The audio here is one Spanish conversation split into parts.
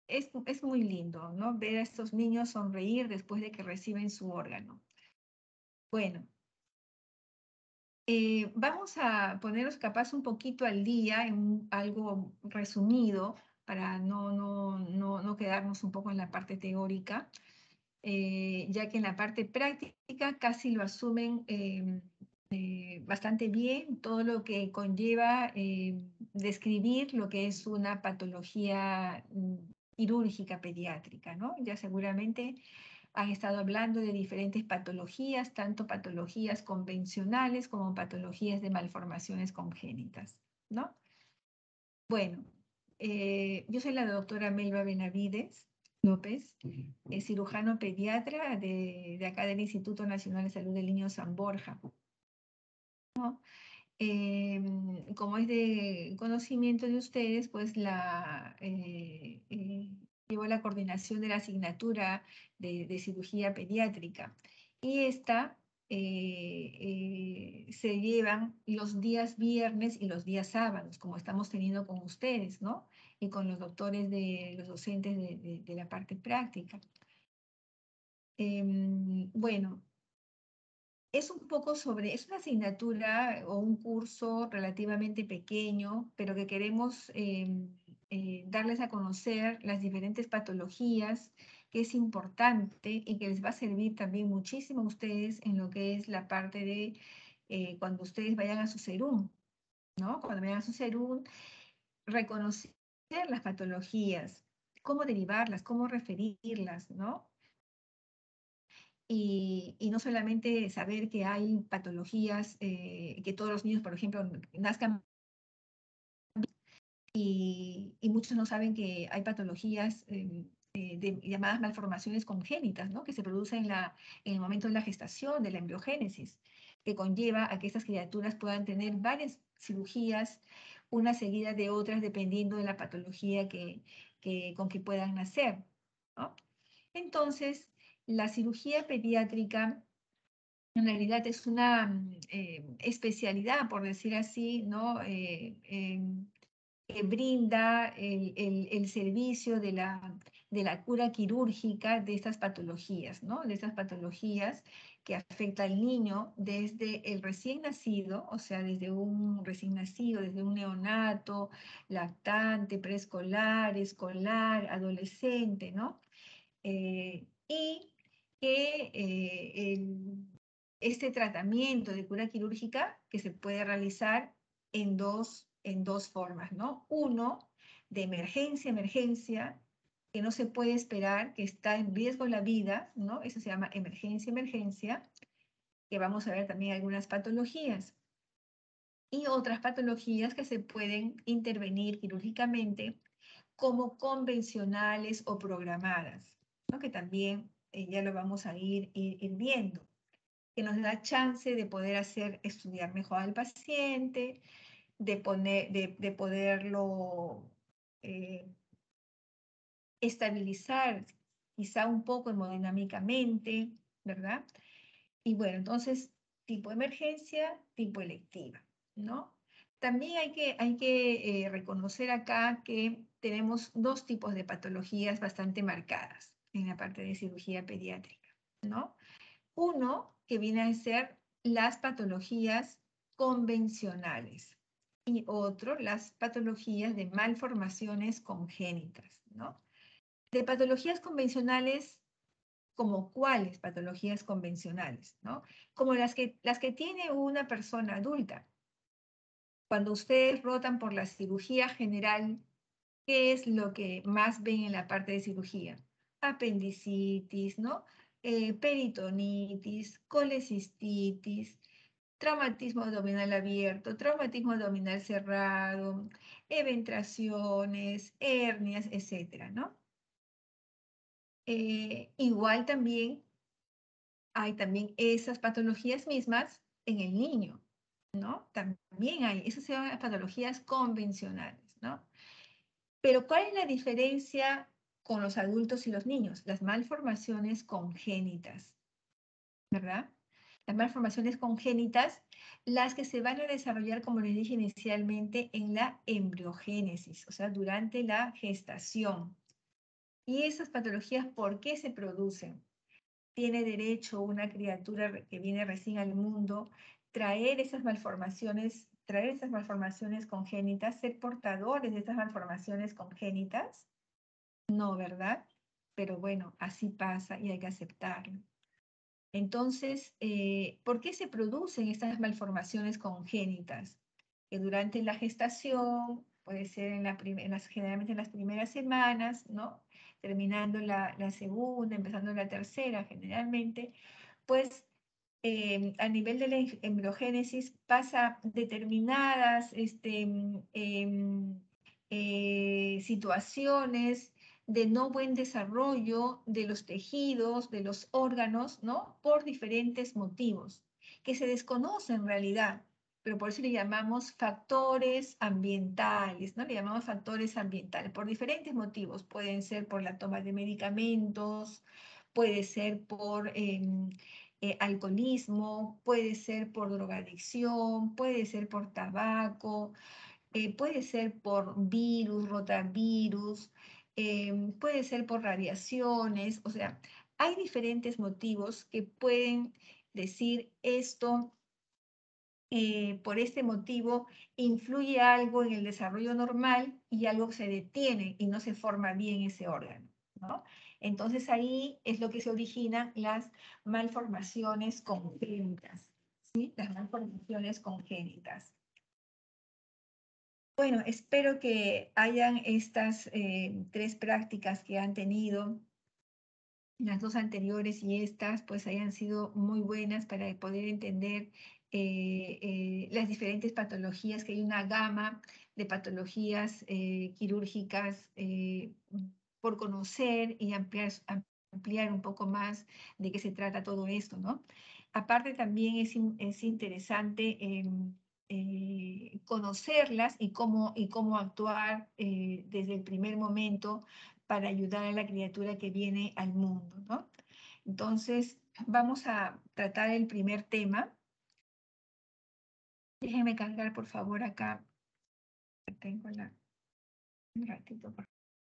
es muy lindo, ¿no? Ver a estos niños sonreír después de que reciben su órgano. Bueno, vamos a ponernos capaz un poquito al día en algo resumido para no quedarnos un poco en la parte teórica, ya que en la parte práctica casi lo asumen bastante bien todo lo que conlleva describir lo que es una patología quirúrgica pediátrica, ¿no? Ya seguramente han estado hablando de diferentes patologías, tanto patologías convencionales como patologías de malformaciones congénitas, ¿no? Bueno, yo soy la doctora Melba Benavides López, cirujano pediatra de acá del Instituto Nacional de Salud del Niño San Borja, ¿no? Como es de conocimiento de ustedes, pues llevo la coordinación de la asignatura de cirugía pediátrica. Y esta se llevan los días viernes y los días sábados, como estamos teniendo con ustedes, ¿no? Y con los doctores, los docentes de la parte práctica. Bueno, es un poco es una asignatura o un curso relativamente pequeño, pero que queremos darles a conocer las diferentes patologías, que es importante y que les va a servir también muchísimo a ustedes en lo que es la parte de cuando ustedes vayan a su SERUM, ¿no? Cuando vayan a su SERUM, reconocer las patologías, cómo derivarlas, cómo referirlas, ¿no? Y no solamente saber que hay patologías, que todos los niños, por ejemplo, nazcan y muchos no saben que hay patologías llamadas malformaciones congénitas, ¿no? Que se producen en el momento de la gestación, de la embriogénesis, que conlleva a que estas criaturas puedan tener varias cirugías, una seguida de otras, dependiendo de la patología con que puedan nacer, ¿no? Entonces, la cirugía pediátrica en realidad es una especialidad, por decir así, ¿no? Que brinda el servicio de la cura quirúrgica de estas patologías, ¿no? De estas patologías que afecta al niño desde el recién nacido, o sea, desde un recién nacido, desde un neonato, lactante, preescolar, escolar, adolescente, ¿no? Y que este tratamiento de cura quirúrgica que se puede realizar en dos formas, ¿no? Uno, de emergencia, que no se puede esperar, que está en riesgo la vida, ¿no? Eso se llama emergencia, que vamos a ver también algunas patologías. Y otras patologías que se pueden intervenir quirúrgicamente como convencionales o programadas, ¿no? Que también ya lo vamos a ir viendo, que nos da chance de poder estudiar mejor al paciente, de poderlo estabilizar quizá un poco hemodinámicamente, ¿verdad? Y bueno, entonces, tipo emergencia, tipo electiva, ¿no? También hay que reconocer acá que tenemos dos tipos de patologías bastante marcadas en la parte de cirugía pediátrica, ¿no? Uno, que viene a ser las patologías convencionales y otro, las patologías de malformaciones congénitas, ¿no? De patologías convencionales, ¿como cuáles patologías convencionales, ¿no? Como las que tiene una persona adulta. Cuando ustedes rotan por la cirugía general, ¿qué es lo que más ven en la parte de cirugía? Apendicitis, ¿no? Peritonitis, colecistitis, traumatismo abdominal abierto, traumatismo abdominal cerrado, eventraciones, hernias, etcétera, ¿no? Igual también hay también esas patologías mismas en el niño, ¿no? También hay, esas son las patologías convencionales, ¿no? Pero ¿cuál es la diferencia con los adultos y los niños? Las malformaciones congénitas, ¿verdad? Las malformaciones congénitas, las que se van a desarrollar, como les dije inicialmente, en la embriogénesis, o sea, durante la gestación. ¿Y esas patologías por qué se producen? ¿Tiene derecho una criatura que viene recién al mundo traer esas malformaciones congénitas, ser portadores de estas malformaciones congénitas? No, ¿verdad? Pero bueno, así pasa y hay que aceptarlo. Entonces, ¿por qué se producen estas malformaciones congénitas? Que durante la gestación, puede ser generalmente en las primeras semanas, ¿no? Terminando la segunda, empezando la tercera, generalmente, pues a nivel de la embriogénesis pasa determinadas situaciones de no buen desarrollo de los tejidos, de los órganos, ¿no? Por diferentes motivos que se desconocen en realidad, pero por eso le llamamos factores ambientales, ¿no? Le llamamos factores ambientales por diferentes motivos. Pueden ser por la toma de medicamentos, puede ser por alcoholismo, puede ser por drogadicción, puede ser por tabaco, puede ser por virus, rotavirus, puede ser por radiaciones, o sea, hay diferentes motivos que pueden decir esto, por este motivo influye algo en el desarrollo normal y algo se detiene y no se forma bien ese órgano, ¿no? Entonces ahí es lo que se originan las malformaciones congénitas, ¿sí? Las malformaciones congénitas. Bueno, espero que hayan estas 3 prácticas que han tenido, las 2 anteriores y estas, pues hayan sido muy buenas para poder entender las diferentes patologías, que hay una gama de patologías quirúrgicas por conocer y ampliar un poco más de qué se trata todo esto, ¿no? Aparte también es interesante conocerlas y cómo actuar desde el primer momento para ayudar a la criatura que viene al mundo, ¿no? Entonces, vamos a tratar el primer tema. Déjenme cargar, por favor, acá. Tengo un ratito, por favor.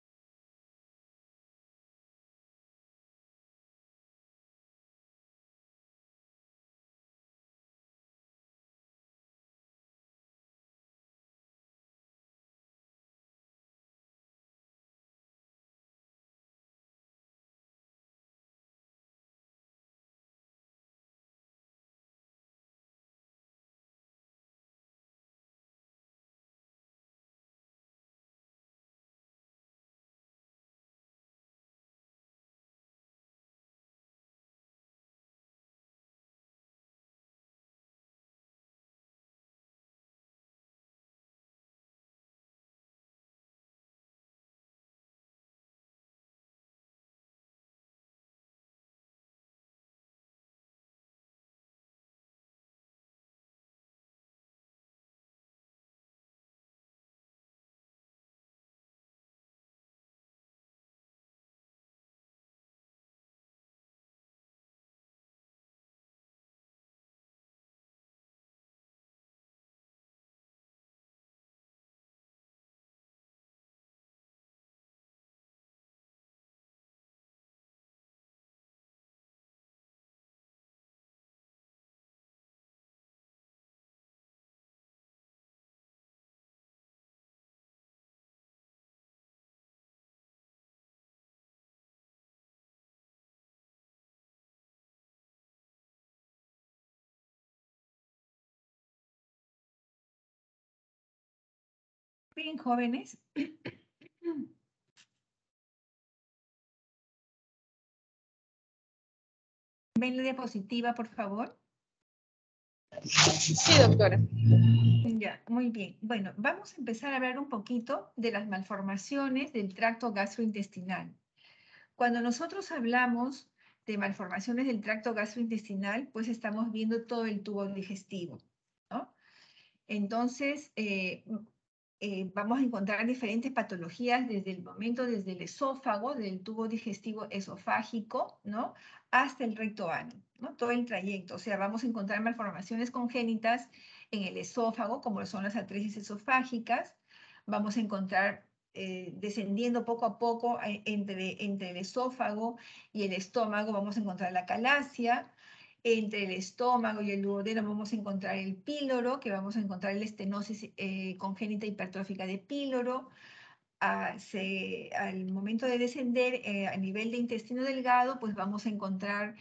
Bien, jóvenes. ¿Ven la diapositiva, por favor? Sí, doctora. Ya, muy bien. Bueno, vamos a empezar a hablar un poquito de las malformaciones del tracto gastrointestinal. Cuando nosotros hablamos de malformaciones del tracto gastrointestinal, pues estamos viendo todo el tubo digestivo, ¿no? Entonces, vamos a encontrar diferentes patologías desde el esófago, del tubo digestivo esofágico, ¿no? Hasta el recto ano, ¿no? Todo el trayecto. O sea, vamos a encontrar malformaciones congénitas en el esófago, como son las atresis esofágicas. Vamos a encontrar descendiendo poco a poco entre el esófago y el estómago vamos a encontrar la calasia. Entre el estómago y el duodeno vamos a encontrar el píloro, que vamos a encontrar la estenosis congénita hipertrófica de píloro. Al momento de descender a nivel de intestino delgado, pues vamos a encontrar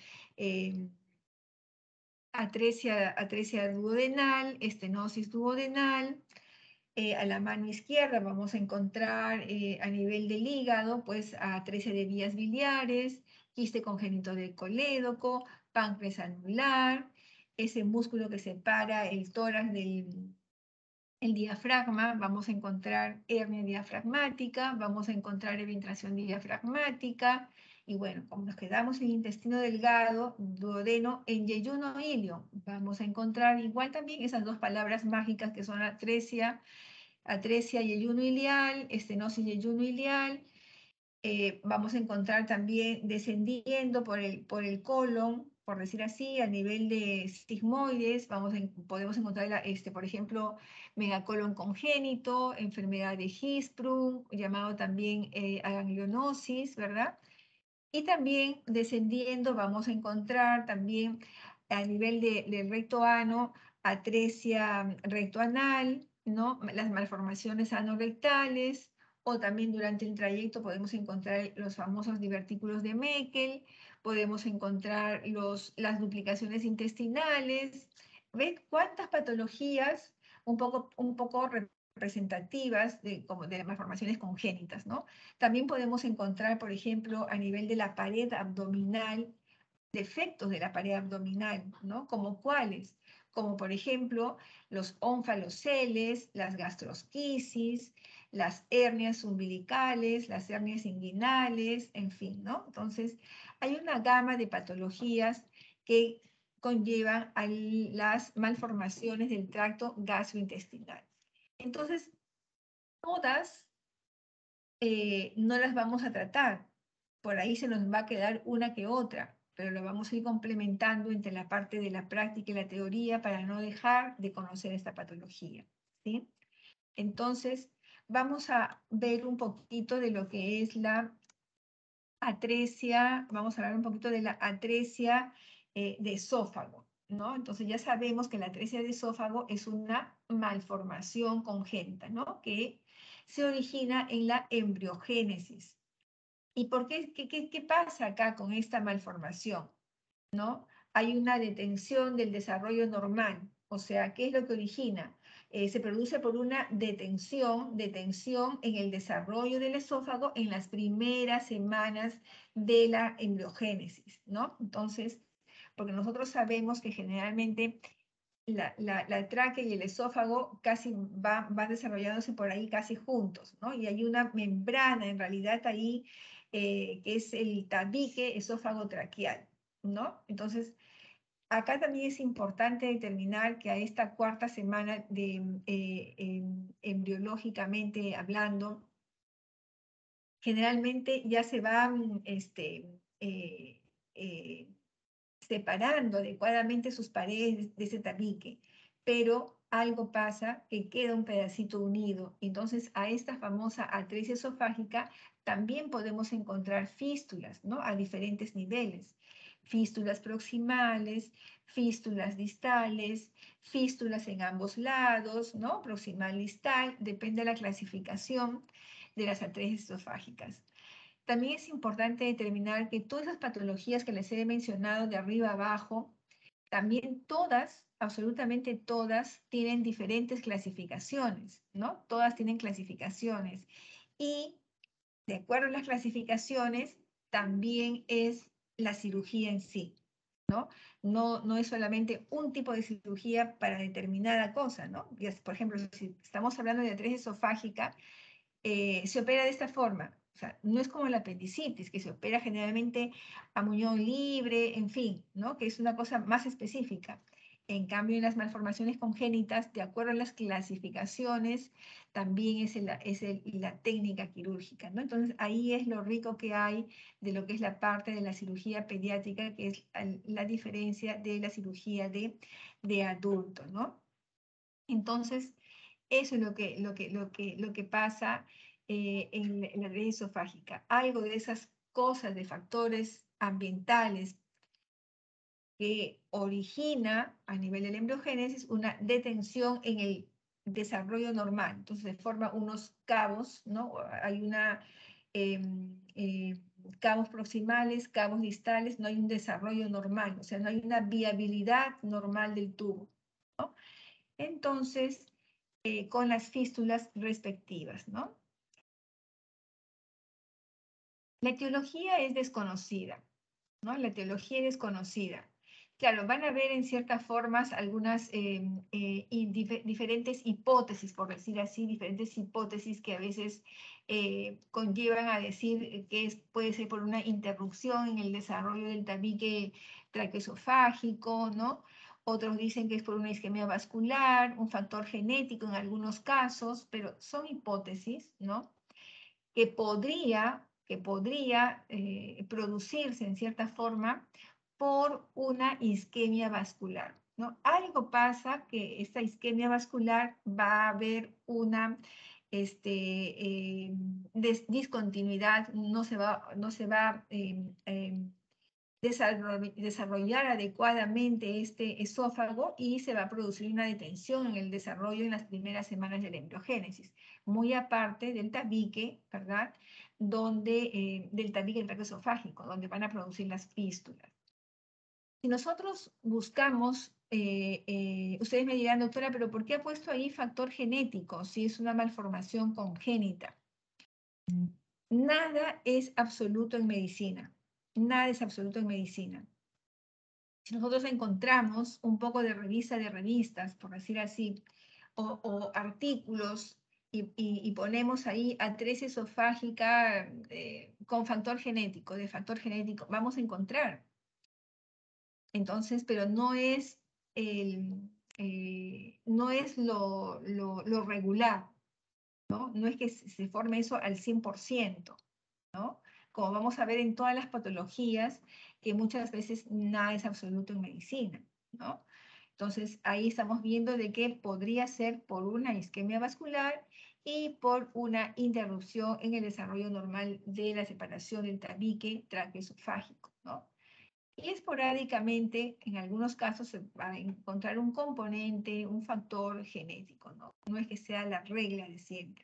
atresia duodenal, estenosis duodenal. A la mano izquierda vamos a encontrar a nivel del hígado, pues atresia de vías biliares, quiste congénito del colédoco, páncreas anular, ese músculo que separa el tórax del diafragma, vamos a encontrar hernia diafragmática, vamos a encontrar eventración diafragmática, y bueno, como nos quedamos en el intestino delgado, duodeno, en yeyuno ilio, vamos a encontrar igual también esas dos palabras mágicas que son atresia yeyuno ilial, estenosis yeyuno ilial. Vamos a encontrar también descendiendo por el colon, por decir así, a nivel de sigmoides, podemos encontrar, por ejemplo, megacolon congénito, enfermedad de Hirschsprung, llamado también aganglionosis, ¿verdad? Y también descendiendo vamos a encontrar también a nivel del recto ano, atresia rectoanal, ¿no? Las malformaciones anorrectales, o también durante el trayecto podemos encontrar los famosos divertículos de Meckel, podemos encontrar las duplicaciones intestinales. ¿Ven cuántas patologías un poco representativas como de malformaciones congénitas, ¿no? También podemos encontrar, por ejemplo, a nivel de la pared abdominal, defectos de la pared abdominal, ¿no? ¿Como cuáles? Como por ejemplo los ónfaloceles, las gastrosquisis, las hernias umbilicales, las hernias inguinales, en fin, ¿no? Entonces, hay una gama de patologías que conllevan a las malformaciones del tracto gastrointestinal. Entonces, todas no las vamos a tratar. Por ahí se nos va a quedar una que otra, pero lo vamos a ir complementando entre la parte de la práctica y la teoría para no dejar de conocer esta patología, ¿sí? Entonces, vamos a ver un poquito de lo que es la atresia, vamos a hablar un poquito de la atresia de esófago, ¿no? Entonces ya sabemos que la atresia de esófago es una malformación congénita, ¿no? Que se origina en la embriogénesis. ¿Y por qué? ¿Qué pasa acá con esta malformación? ¿No? Hay una detención del desarrollo normal. O sea, ¿qué es lo que origina? Se produce por una detención en el desarrollo del esófago en las primeras semanas de la embriogénesis, ¿no? Entonces, porque nosotros sabemos que generalmente la tráquea y el esófago casi van desarrollándose por ahí casi juntos, ¿no? Y hay una membrana en realidad ahí que es el tabique esófago-traqueal, ¿no? Entonces, acá también es importante determinar que a esta cuarta semana embriológicamente hablando, generalmente ya se van eh, eh, separando adecuadamente sus paredes de ese tabique, pero algo pasa que queda un pedacito unido. Entonces, a esta famosa atresia esofágica también podemos encontrar fístulas, ¿no? A diferentes niveles. Fístulas proximales, fístulas distales, fístulas en ambos lados, ¿no? Proximal, distal, depende de la clasificación de las atresias esofágicas. También es importante determinar que todas las patologías que les he mencionado de arriba a abajo, también todas, absolutamente todas, tienen diferentes clasificaciones, ¿no? Todas tienen clasificaciones. Y de acuerdo a las clasificaciones, también es la cirugía en sí, ¿no? No es solamente un tipo de cirugía para determinada cosa, ¿no? Por ejemplo, si estamos hablando de atresia esofágica, se opera de esta forma. O sea, no es como la apendicitis, que se opera generalmente a muñón libre, en fin, ¿no? Que es una cosa más específica. En cambio, en las malformaciones congénitas, de acuerdo a las clasificaciones, también es la técnica quirúrgica, ¿no? Entonces, ahí es lo rico que hay de lo que es la parte de la cirugía pediátrica, que es la diferencia de la cirugía de adulto, ¿no? Entonces, eso es lo que pasa en la red esofágica. Algo de esas cosas, de factores ambientales que origina a nivel de la embriogénesis una detención en el desarrollo normal. Entonces se forman unos cabos, ¿no? Hay una cabos proximales, cabos distales, no hay un desarrollo normal, o sea, no hay una viabilidad normal del tubo, ¿no? Entonces, con las fístulas respectivas, ¿no? La etiología es desconocida, ¿no? La etiología es desconocida. Claro, van a haber en ciertas formas algunas diferentes hipótesis, por decir así, diferentes hipótesis que a veces conllevan a decir que puede ser por una interrupción en el desarrollo del tabique traqueosofágico, ¿no? Otros dicen que es por una isquemia vascular, un factor genético en algunos casos, pero son hipótesis, ¿no? que podría producirse en cierta forma por una isquemia vascular, ¿no? Algo pasa que esta isquemia vascular va a haber una discontinuidad, no se va desarrollar adecuadamente este esófago y se va a producir una detención en el desarrollo en las primeras semanas de la embriogénesis, muy aparte del tabique, ¿verdad? Del tabique traqueosofágico, donde van a producir las fístulas. Si nosotros buscamos, ustedes me dirán, doctora, pero ¿por qué ha puesto ahí factor genético si es una malformación congénita? Nada es absoluto en medicina. Nada es absoluto en medicina. Si nosotros encontramos un poco de revistas, por decir así, o artículos y ponemos ahí A3 esofágica con factor genético, vamos a encontrar. Entonces, pero no es, no es lo regular, ¿no? No es que se forme eso al 100%, ¿no? Como vamos a ver en todas las patologías, que muchas veces nada es absoluto en medicina, ¿no? Entonces, ahí estamos viendo de que podría ser por una isquemia vascular y por una interrupción en el desarrollo normal de la separación del tabique traqueosofágico, ¿no? Y esporádicamente, en algunos casos, se va a encontrar un componente, un factor genético, ¿no? No es que sea la regla de siempre.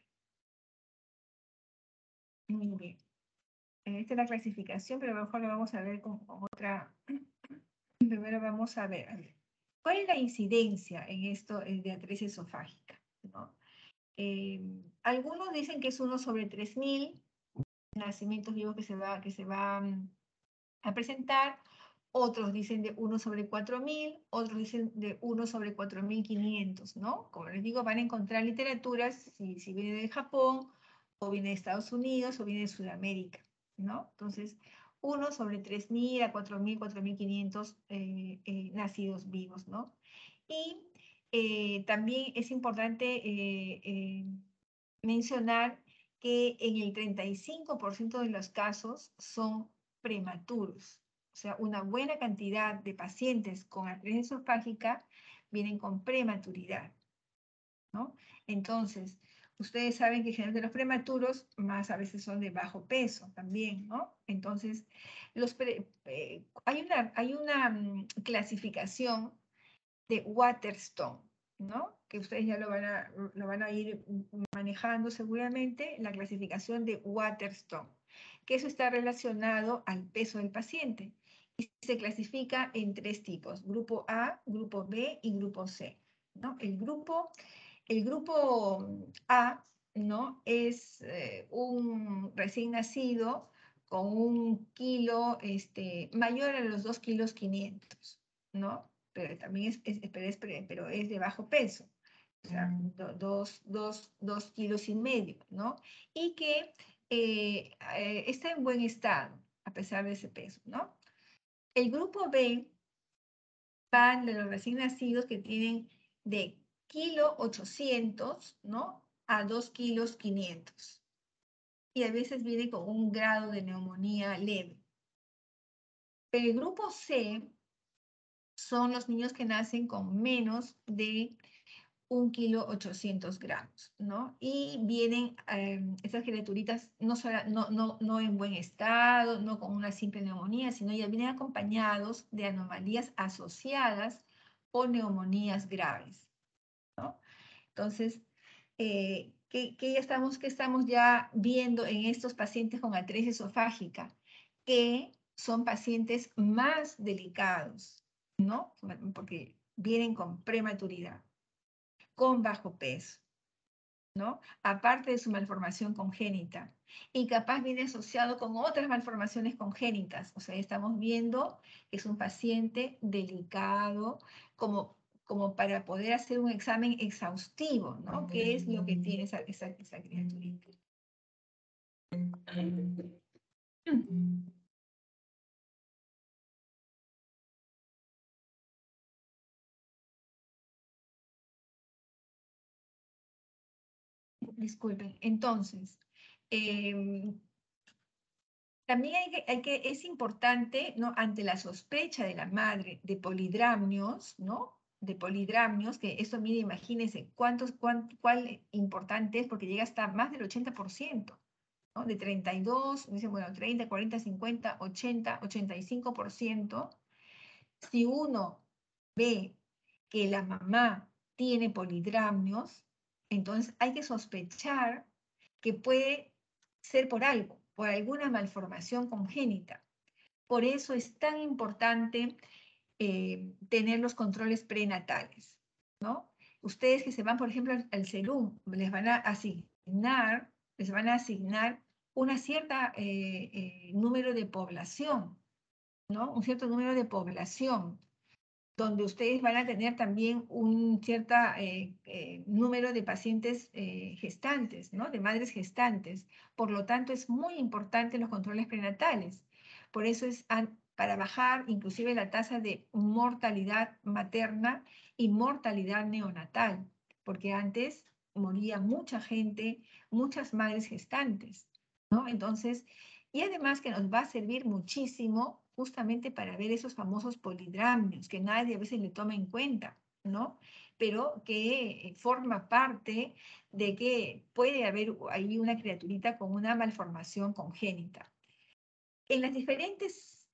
Muy bien. Esta es la clasificación, pero mejor lo vamos a ver con otra. Primero vamos a ver, ¿cuál es la incidencia en esto de A3 esofágica, ¿no? Algunos dicen que es 1 sobre 3.000 nacimientos vivos que se va a presentar, otros dicen de 1 sobre 4.000, otros dicen de 1 sobre 4.500, ¿no? Como les digo, van a encontrar literaturas si viene de Japón, o viene de Estados Unidos, o viene de Sudamérica, ¿no? Entonces, 1 sobre 3.000 a 4.000, 4.500 nacidos vivos, ¿no? Y también es importante mencionar que en el 35% de los casos son prematuros. O sea, una buena cantidad de pacientes con artritis esofágica vienen con prematuridad, ¿no? Entonces, ustedes saben que generalmente los prematuros más a veces son de bajo peso también, ¿no? Entonces, hay una clasificación de Waterstone, ¿no? Que ustedes ya lo van a ir manejando seguramente, la clasificación de Waterstone, que eso está relacionado al peso del paciente. Y se clasifica en 3 tipos, grupo A, grupo B y grupo C, ¿no? El grupo A, ¿no? Es un recién nacido con un kilo mayor a los 2,5 kilos, ¿no? Pero también pero es de bajo peso, o sea, 2,5 kilos, ¿no? Y que está en buen estado, a pesar de ese peso, ¿no? El grupo B van de los recién nacidos que tienen de 1,8 kilos, ¿no? A 2,5 kilos. Y a veces viene con un grado de neumonía leve. Pero el grupo C son los niños que nacen con menos de 1,8 kg, ¿no? Y vienen estas criaturitas no en buen estado, no con una simple neumonía, sino ya vienen acompañados de anomalías asociadas o neumonías graves, ¿no? Entonces, ¿qué estamos ya viendo en estos pacientes con atresia esofágica? Que son pacientes más delicados, ¿no? Porque vienen con prematuridad, con bajo peso, ¿no? Aparte de su malformación congénita. Y capaz viene asociado con otras malformaciones congénitas. O sea, estamos viendo que es un paciente delicado, como para poder hacer un examen exhaustivo, ¿no? ¿Qué es lo que tiene esa criaturita? Disculpen. Entonces, también es importante, ¿no? Ante la sospecha de la madre de polidramnios, ¿no? De polidramnios, que eso, mire, imagínense cuál importante es, porque llega hasta más del 80%, ¿no? De 32, dicen, bueno, 30, 40, 50, 80, 85%. Si uno ve que la mamá tiene polidramnios, entonces hay que sospechar que puede ser por algo, por alguna malformación congénita. Por eso es tan importante tener los controles prenatales, ¿no? Ustedes que se van, por ejemplo, al SERUM, les van a asignar una cierta número de población, ¿no? Un cierto número de población, donde ustedes van a tener también un cierto número de pacientes gestantes, ¿no? De madres gestantes. Por lo tanto, es muy importante los controles prenatales. Por eso es para bajar inclusive la tasa de mortalidad materna y mortalidad neonatal, porque antes moría mucha gente, muchas madres gestantes, ¿no? Entonces, y además que nos va a servir muchísimo justamente para ver esos famosos polidramnios que nadie a veces le toma en cuenta, ¿no? Pero que forma parte de que puede haber ahí una criaturita con una malformación congénita. En las diferentes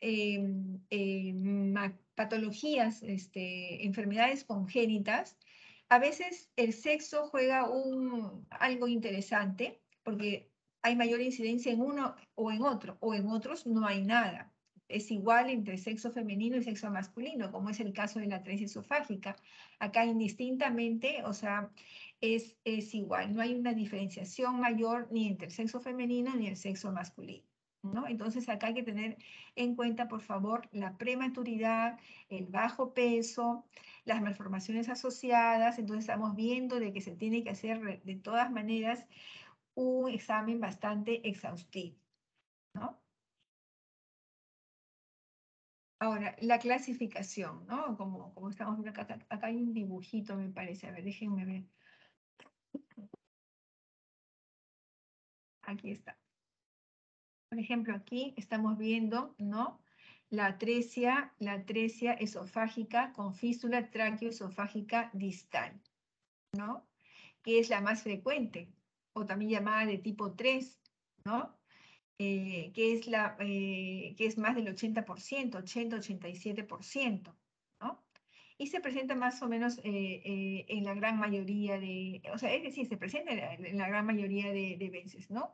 patologías, enfermedades congénitas, a veces el sexo juega algo interesante, porque hay mayor incidencia en uno o en otros no hay nada. Es igual entre sexo femenino y sexo masculino, como es el caso de la atresia esofágica. Acá indistintamente, o sea, es igual, no hay una diferenciación mayor ni entre el sexo femenino ni el sexo masculino, ¿no? Entonces acá hay que tener en cuenta, por favor, la prematuridad, el bajo peso, las malformaciones asociadas. Entonces estamos viendo de que se tiene que hacer de todas maneras un examen bastante exhaustivo, ¿no? Ahora, la clasificación, ¿no? Como estamos viendo acá hay un dibujito, me parece. A ver, déjenme ver. Aquí está. Por ejemplo, aquí estamos viendo, ¿no? La atresia esofágica con fístula tráqueo-esofágica distal, ¿no? Que es la más frecuente, o también llamada de tipo 3, ¿no? Que es más del 80%, 80-87%, ¿no? Y se presenta más o menos en la gran mayoría o sea, es decir, se presenta en la gran mayoría de veces, ¿no?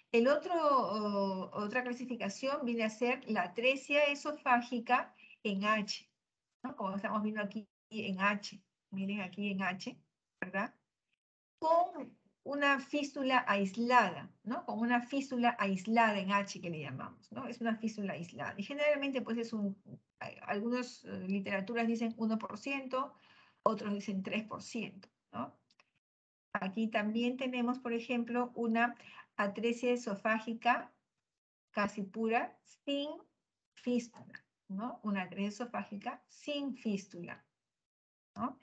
Otra clasificación viene a ser la atresia esofágica en H, ¿no? Como estamos viendo aquí en H, miren aquí en H, ¿verdad? Con una fístula aislada, ¿no? Con una fístula aislada en H que le llamamos, ¿no? Es una fístula aislada. Y generalmente, pues algunas literaturas dicen 1%, otros dicen 3%, ¿no? Aquí también tenemos, por ejemplo, una atresia esofágica casi pura sin fístula, ¿no? Una atresia esofágica sin fístula, ¿no?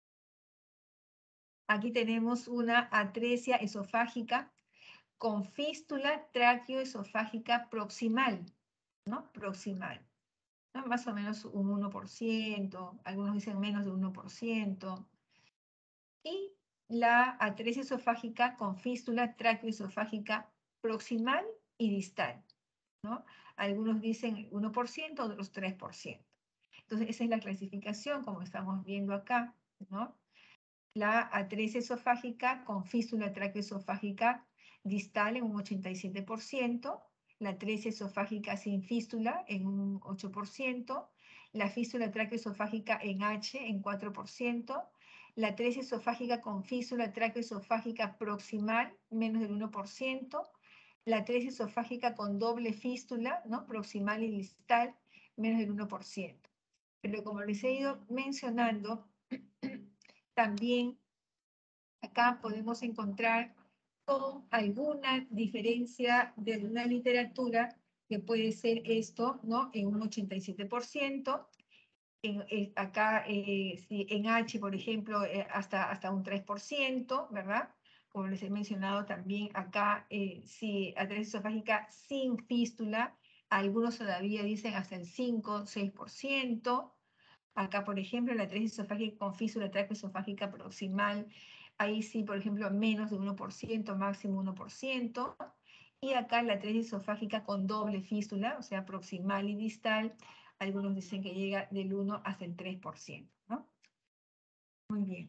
Aquí tenemos una atresia esofágica con fístula tráqueo-esofágica proximal, ¿no? Proximal, ¿no? Más o menos un 1%, algunos dicen menos de 1%. y la atresia esofágica con fístula tráqueo-esofágica proximal y distal, ¿no? Algunos dicen 1%, otros 3%. Entonces, esa es la clasificación, como estamos viendo acá, ¿no? La atresia esofágica con fístula tráqueo-esofágica distal en un 87%, la atresia esofágica sin fístula en un 8%, la fístula tráqueo-esofágica en H en 4%, la atresia esofágica con fístula tráqueo-esofágica proximal menos del 1%, la atresia esofágica con doble fístula, ¿no? Proximal y distal menos del 1%. Pero como les he ido mencionando, también acá podemos encontrar con alguna diferencia de una literatura que puede ser esto, ¿no? En un 87%. Acá, si en H, por ejemplo, hasta un 3%, ¿verdad? Como les he mencionado también acá, si atresia esofágica sin fístula, algunos todavía dicen hasta el 5, 6%. Acá, por ejemplo, la atresia esofágica con fístula tráqueo-esofágica proximal, ahí sí, por ejemplo, menos de 1%, máximo 1%. Y acá la atresia esofágica con doble fístula, o sea, proximal y distal, algunos dicen que llega del 1 hasta el 3%, ¿no? Muy bien.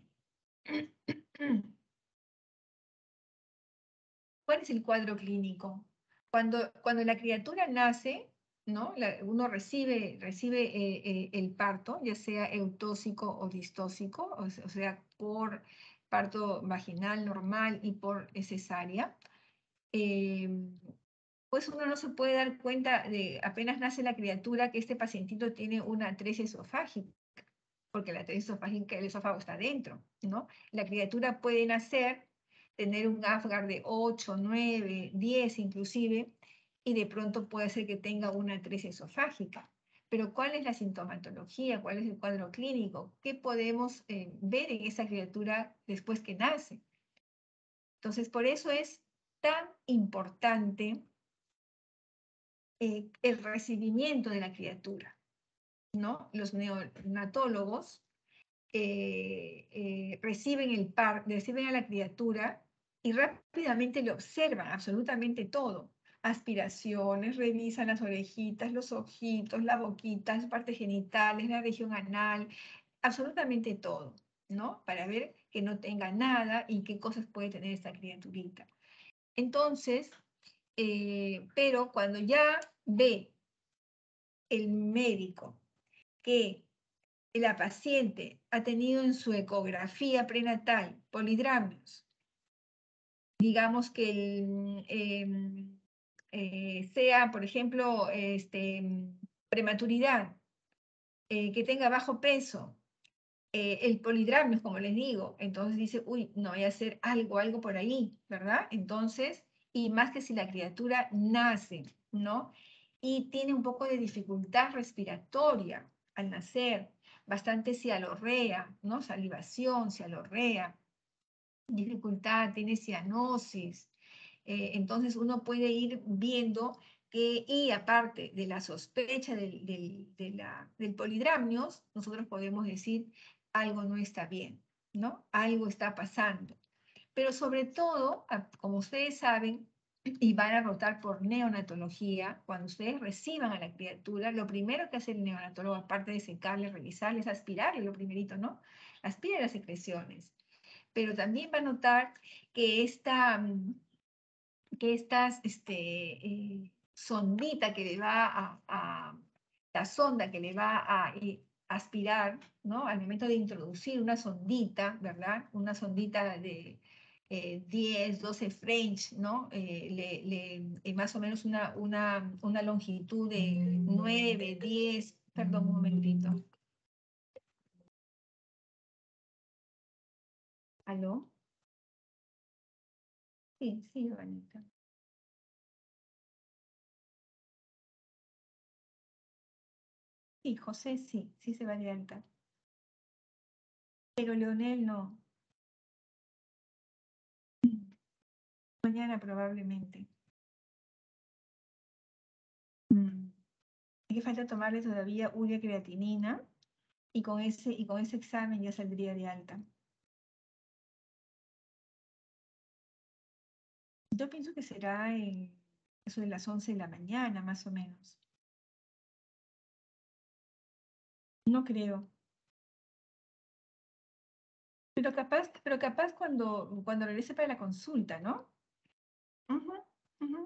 ¿Cuál es el cuadro clínico? Cuando la criatura nace, ¿no? Uno recibe el parto, ya sea eutóxico o distóxico, o sea, por parto vaginal normal y por cesárea. Eh, pues uno no se puede dar cuenta de apenas nace la criatura que este pacientito tiene una atresia esofágica, porque la atresia esofágica, el esófago está dentro, ¿no? La criatura puede nacer, tener un Apgar de 8, 9, 10 inclusive, y de pronto puede ser que tenga una atresia esofágica. Pero ¿cuál es la sintomatología? ¿Cuál es el cuadro clínico? ¿Qué podemos ver en esa criatura después que nace? Entonces, por eso es tan importante el recibimiento de la criatura, ¿no? Los neonatólogos reciben a la criatura y rápidamente le observan absolutamente todo. Aspiraciones, revisan las orejitas, los ojitos, la boquita, las partes genitales, la región anal, absolutamente todo, ¿no? Para ver que no tenga nada y qué cosas puede tener esta criaturita. Entonces, pero cuando ya ve el médico que la paciente ha tenido en su ecografía prenatal polidramios, digamos que sea, por ejemplo, prematuridad, que tenga bajo peso, el polidramio, como les digo, entonces dice, uy, no voy a hacer algo por ahí, ¿verdad? Entonces, y más que si la criatura nace, ¿no? Y tiene un poco de dificultad respiratoria al nacer, bastante cialorrea, ¿no? Salivación, cialorrea, dificultad, tiene cianosis. Entonces uno puede ir viendo que, y aparte de la sospecha del polidramnios, nosotros podemos decir algo no está bien, ¿no? Algo está pasando. Pero sobre todo, como ustedes saben, y van a rotar por neonatología, cuando ustedes reciban a la criatura, lo primero que hace el neonatólogo, aparte de secarle, revisarle, es aspirarle, lo primerito, ¿no? Aspira las secreciones. Pero también va a notar que estas sondita que le va la sonda que le va a aspirar, ¿no? Al momento de introducir una sondita, ¿verdad? Una sondita de 10, 12 French, ¿no? Más o menos una longitud de 9, 10, perdón un momentito. ¿Aló? Sí, sí, Vanita. Sí, José sí, sí se va de alta. Pero Leonel no. Mañana probablemente. Mm. Hay que falta tomarle todavía urea creatinina y con ese examen ya saldría de alta. Yo pienso que será en eso de las 11 de la mañana, más o menos. No creo. Pero capaz cuando regrese para la consulta, ¿no? Ujú, ujú.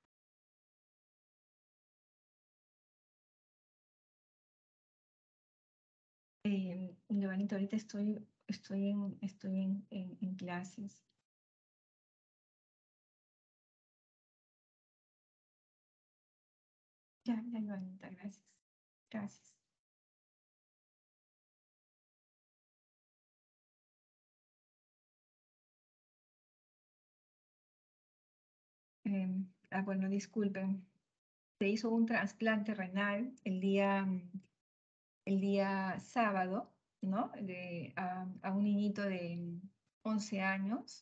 Giovanita, ahorita estoy en clases. Ya, ya, Giovanita, gracias. Gracias. Bueno, disculpen. Se hizo un trasplante renal el día sábado, ¿no? A un niñito de 11 años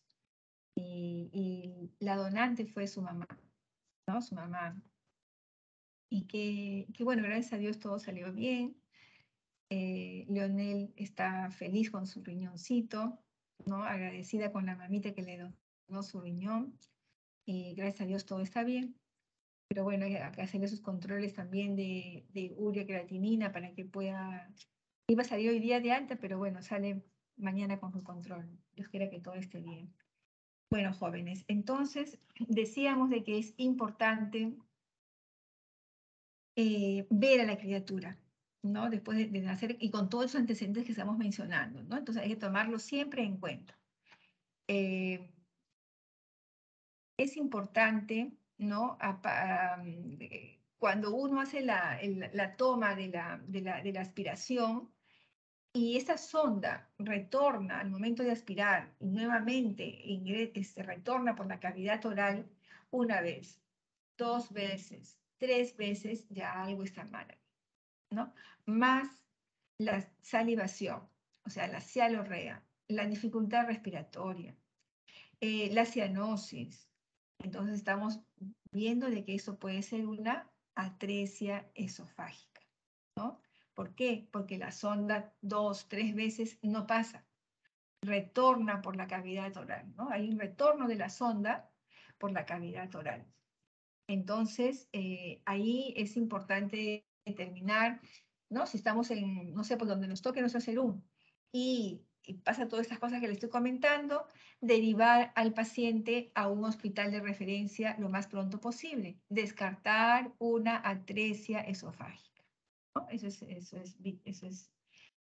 y la donante fue su mamá, ¿no? Su mamá. Y que bueno, gracias a Dios todo salió bien. Leonel está feliz con su riñoncito, ¿no? Agradecida con la mamita que le donó su riñón. Y gracias a Dios todo está bien. Pero bueno, hay que hacerle sus controles también de urea creatinina para que pueda. Iba a salir hoy día de alta, pero bueno, sale mañana con su control. Dios quiera que todo esté bien. Bueno, jóvenes, entonces decíamos de que es importante ver a la criatura, ¿no? Después de nacer y con todos esos antecedentes que estamos mencionando, ¿no? Entonces hay que tomarlo siempre en cuenta. Eh, es importante, ¿no? Cuando uno hace la toma de la aspiración y esa sonda retorna al momento de aspirar y nuevamente retorna por la cavidad oral una vez, dos veces, tres veces, ya algo está mal, ¿no? Más la salivación, o sea, la cialorrea, la dificultad respiratoria, la cianosis. Entonces estamos viendo de que eso puede ser una atresia esofágica, ¿no? ¿Por qué? Porque la sonda dos, tres veces no pasa, retorna por la cavidad oral, ¿no? Hay un retorno de la sonda por la cavidad oral. Entonces, ahí es importante determinar, ¿no? Si estamos en, no sé, por donde nos toque nuestra salud y pasa todas estas cosas que le estoy comentando, derivar al paciente a un hospital de referencia lo más pronto posible. Descartar una atresia esofágica, ¿no? Eso es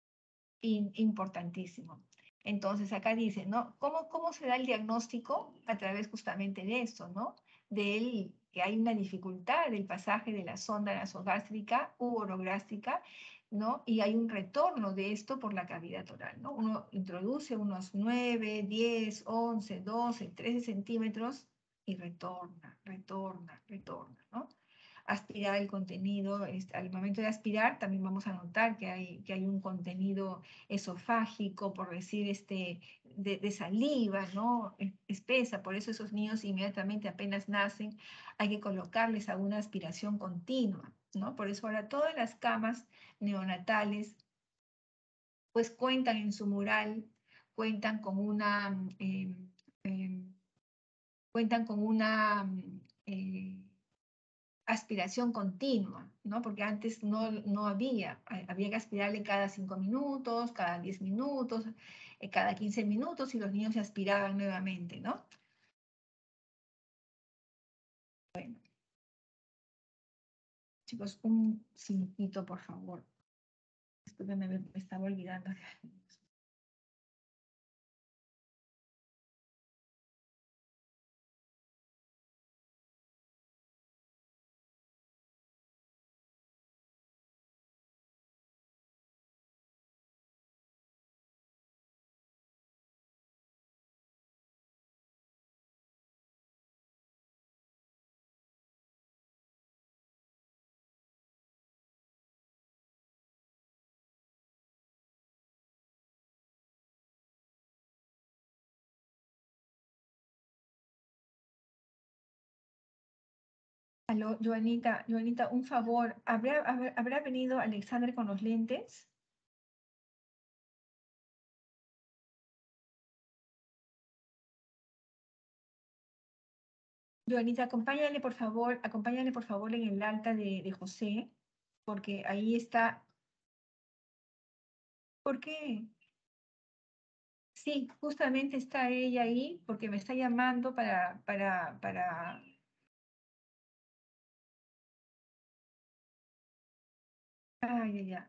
importantísimo. Entonces, acá dice, ¿no? ¿Cómo se da el diagnóstico? A través justamente de eso, ¿no? Que hay una dificultad del pasaje de la sonda nasogástrica u orogástrica, ¿no? Y hay un retorno de esto por la cavidad oral, ¿no? Uno introduce unos 9, 10, 11, 12, 13 centímetros y retorna, ¿no? Aspirar el contenido, al momento de aspirar también vamos a notar que hay un contenido esofágico, por decir, de saliva, ¿no? Espesa, por eso esos niños inmediatamente apenas nacen, hay que colocarles a una aspiración continua, ¿no? Por eso ahora todas las camas neonatales pues cuentan en su mural, cuentan con una, em, cuentan con una aspiración continua, ¿no? Porque antes no había que aspirarle cada 5 minutos, cada 10 minutos, cada 15 minutos y los niños se aspiraban nuevamente, ¿no? Bueno, chicos, un cinquito, por favor. Discúlpenme, me estaba olvidando. Aló, Joanita, un favor. ¿Habrá venido Alexander con los lentes? Joanita, acompáñale por favor en el alta de José, porque ahí está. ¿Por qué? Sí, justamente está ella ahí porque me está llamando para. Ay, ay, ay.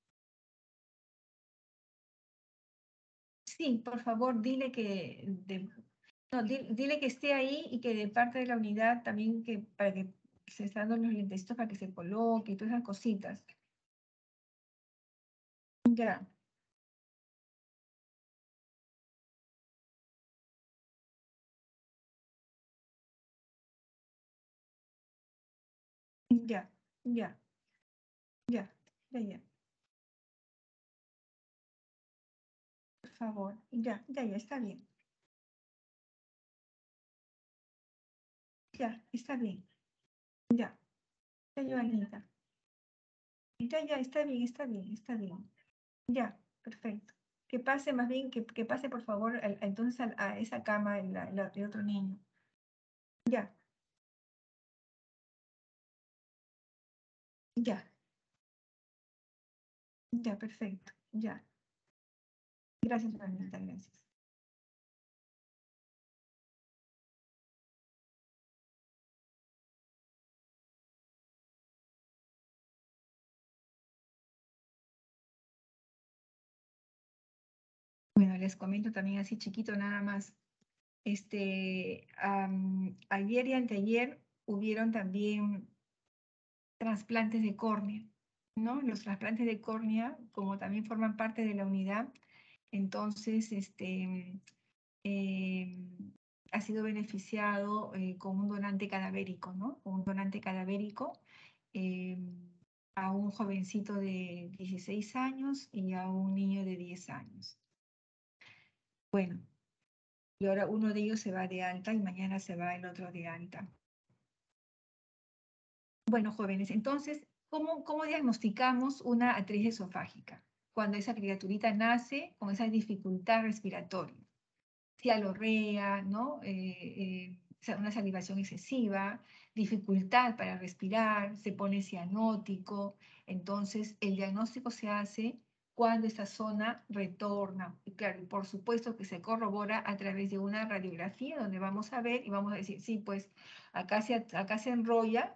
Sí, por favor, no, dile que esté ahí y que de parte de la unidad también que para que se están dando los lentecitos para que se coloque y todas esas cositas. Ya, ya, ya, ya, ya, ya, por favor. Ya, ya, ya, está bien. Ya, está bien. Ya, ya, Joanita. Ya, ya, está bien, está bien, está bien. Ya, perfecto. Que pase más bien, que pase por favor entonces a esa cama el otro niño. Ya, ya, ya, perfecto. Ya. Gracias, Juanita, gracias. Bueno, les comento también así chiquito nada más. Ayer y anteayer hubieron también trasplantes de córnea, ¿no? Los trasplantes de córnea, como también forman parte de la unidad, entonces, eh, ha sido beneficiado con un donante cadavérico, ¿no? Con un donante cadavérico eh, a un jovencito de 16 años y a un niño de 10 años. Bueno, y ahora uno de ellos se va de alta y mañana se va el otro de alta. Bueno, jóvenes, entonces, ¿cómo diagnosticamos una atrofia esofágica? Cuando esa criaturita nace con esa dificultad respiratoria, cialorrea, ¿no? Una salivación excesiva, dificultad para respirar, se pone cianótico. Entonces, el diagnóstico se hace cuando esta zona retorna. Y claro, y por supuesto que se corrobora a través de una radiografía donde vamos a ver y vamos a decir, sí, pues acá se enrolla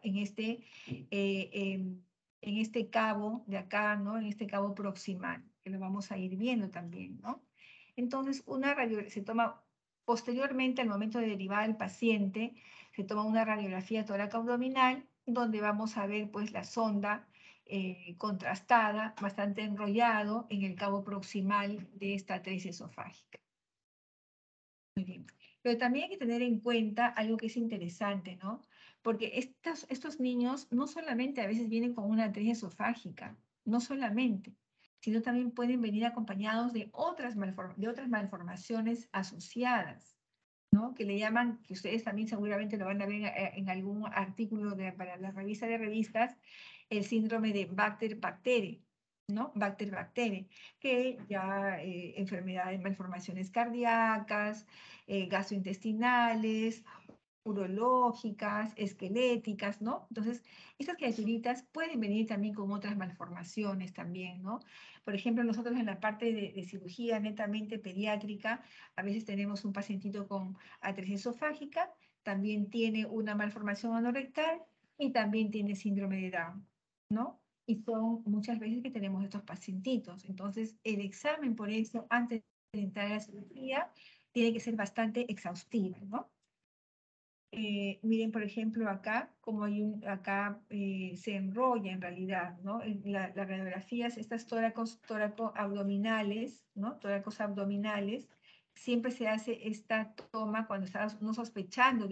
en este cabo de acá, ¿no? En este cabo proximal, que lo vamos a ir viendo también, ¿no? Entonces, una radio se toma posteriormente al momento de derivar al paciente, se toma una radiografía torácica abdominal donde vamos a ver pues la sonda contrastada, bastante enrollado en el cabo proximal de esta atresia esofágica. Muy bien. Pero también hay que tener en cuenta algo que es interesante, ¿no? Porque estos niños no solamente a veces vienen con una atresia esofágica, no solamente, sino también pueden venir acompañados de de otras malformaciones asociadas, ¿no? Que le llaman, que ustedes también seguramente lo van a ver en algún artículo para la revista de revistas, el síndrome de Bacter-Bactere, ¿no? Bacter-Bactere, que ya enfermedades, malformaciones cardíacas, gastrointestinales, urológicas, esqueléticas, ¿no? Entonces, estas criaturitas pueden venir también con otras malformaciones también, ¿no? Por ejemplo, nosotros en la parte de cirugía netamente pediátrica, a veces tenemos un pacientito con atresia esofágica, también tiene una malformación anorectal y también tiene síndrome de Down, ¿no? Y son muchas veces que tenemos estos pacientitos. Entonces, el examen, por eso, antes de entrar a la cirugía, tiene que ser bastante exhaustivo, ¿no? Miren, por ejemplo, acá, como acá se enrolla en realidad, ¿no? Las radiografías, estas tóraco-abdominales, ¿no? Tóracos abdominales, siempre se hace esta toma cuando estamos no sospechando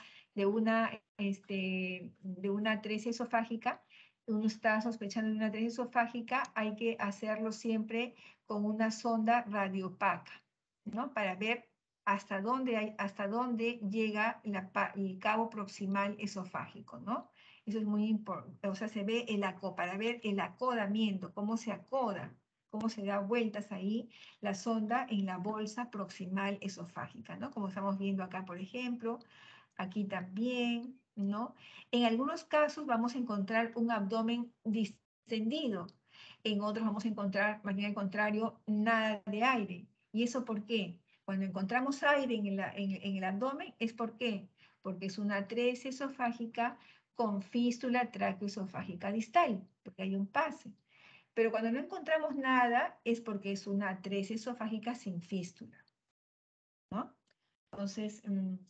de una atresia esofágica, uno está sospechando de una atresia esofágica, hay que hacerlo siempre con una sonda radiopaca, ¿no? Para ver hasta dónde llega el cabo proximal esofágico, ¿no? Eso es muy importante, o sea, se ve para ver el acodamiento, cómo se acoda, cómo se da vueltas ahí la sonda en la bolsa proximal esofágica, ¿no? Como estamos viendo acá, por ejemplo, aquí también, ¿no? En algunos casos vamos a encontrar un abdomen distendido, en otros vamos a encontrar, más bien al contrario, nada de aire. ¿Y eso por qué? Cuando encontramos aire en el abdomen, ¿es por qué? Porque es una atresia esofágica con fístula tráqueo-esofágica distal, porque hay un pase. Pero cuando no encontramos nada, es porque es una atresia esofágica sin fístula, ¿no? Entonces,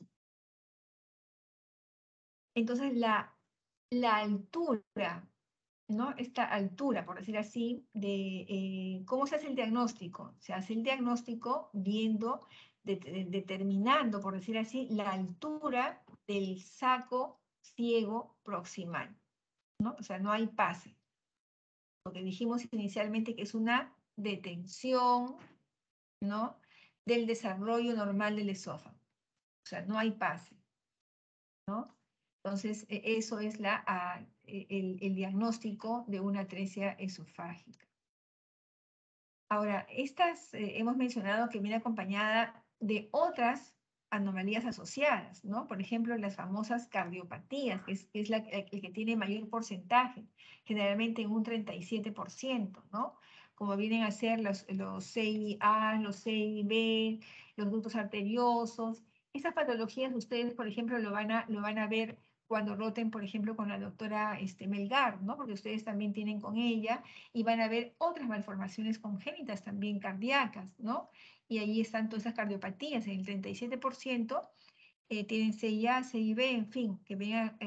la altura, ¿no? Esta altura, por decir así, de cómo se hace el diagnóstico. Se hace el diagnóstico viendo, determinando, por decir así, la altura del saco ciego proximal, ¿no? O sea, no hay pase. Lo que dijimos inicialmente que es una detención, ¿no? Del desarrollo normal del esófago. O sea, no hay pase, ¿no? Entonces, eso es el diagnóstico de una atresia esofágica. Ahora, hemos mencionado que viene acompañada de otras anomalías asociadas, ¿no? Por ejemplo, las famosas cardiopatías, que es el que tiene mayor porcentaje, generalmente en un 37%, ¿no? Como vienen a ser los CIA, los CIB, los ductos arteriosos. Esas patologías ustedes, por ejemplo, lo van a ver cuando roten, por ejemplo, con la doctora Melgar, ¿no? Porque ustedes también tienen con ella y van a ver otras malformaciones congénitas también cardíacas, ¿no? Y ahí están todas esas cardiopatías, en el 37% tienen CIA, CIB, en fin, que vengan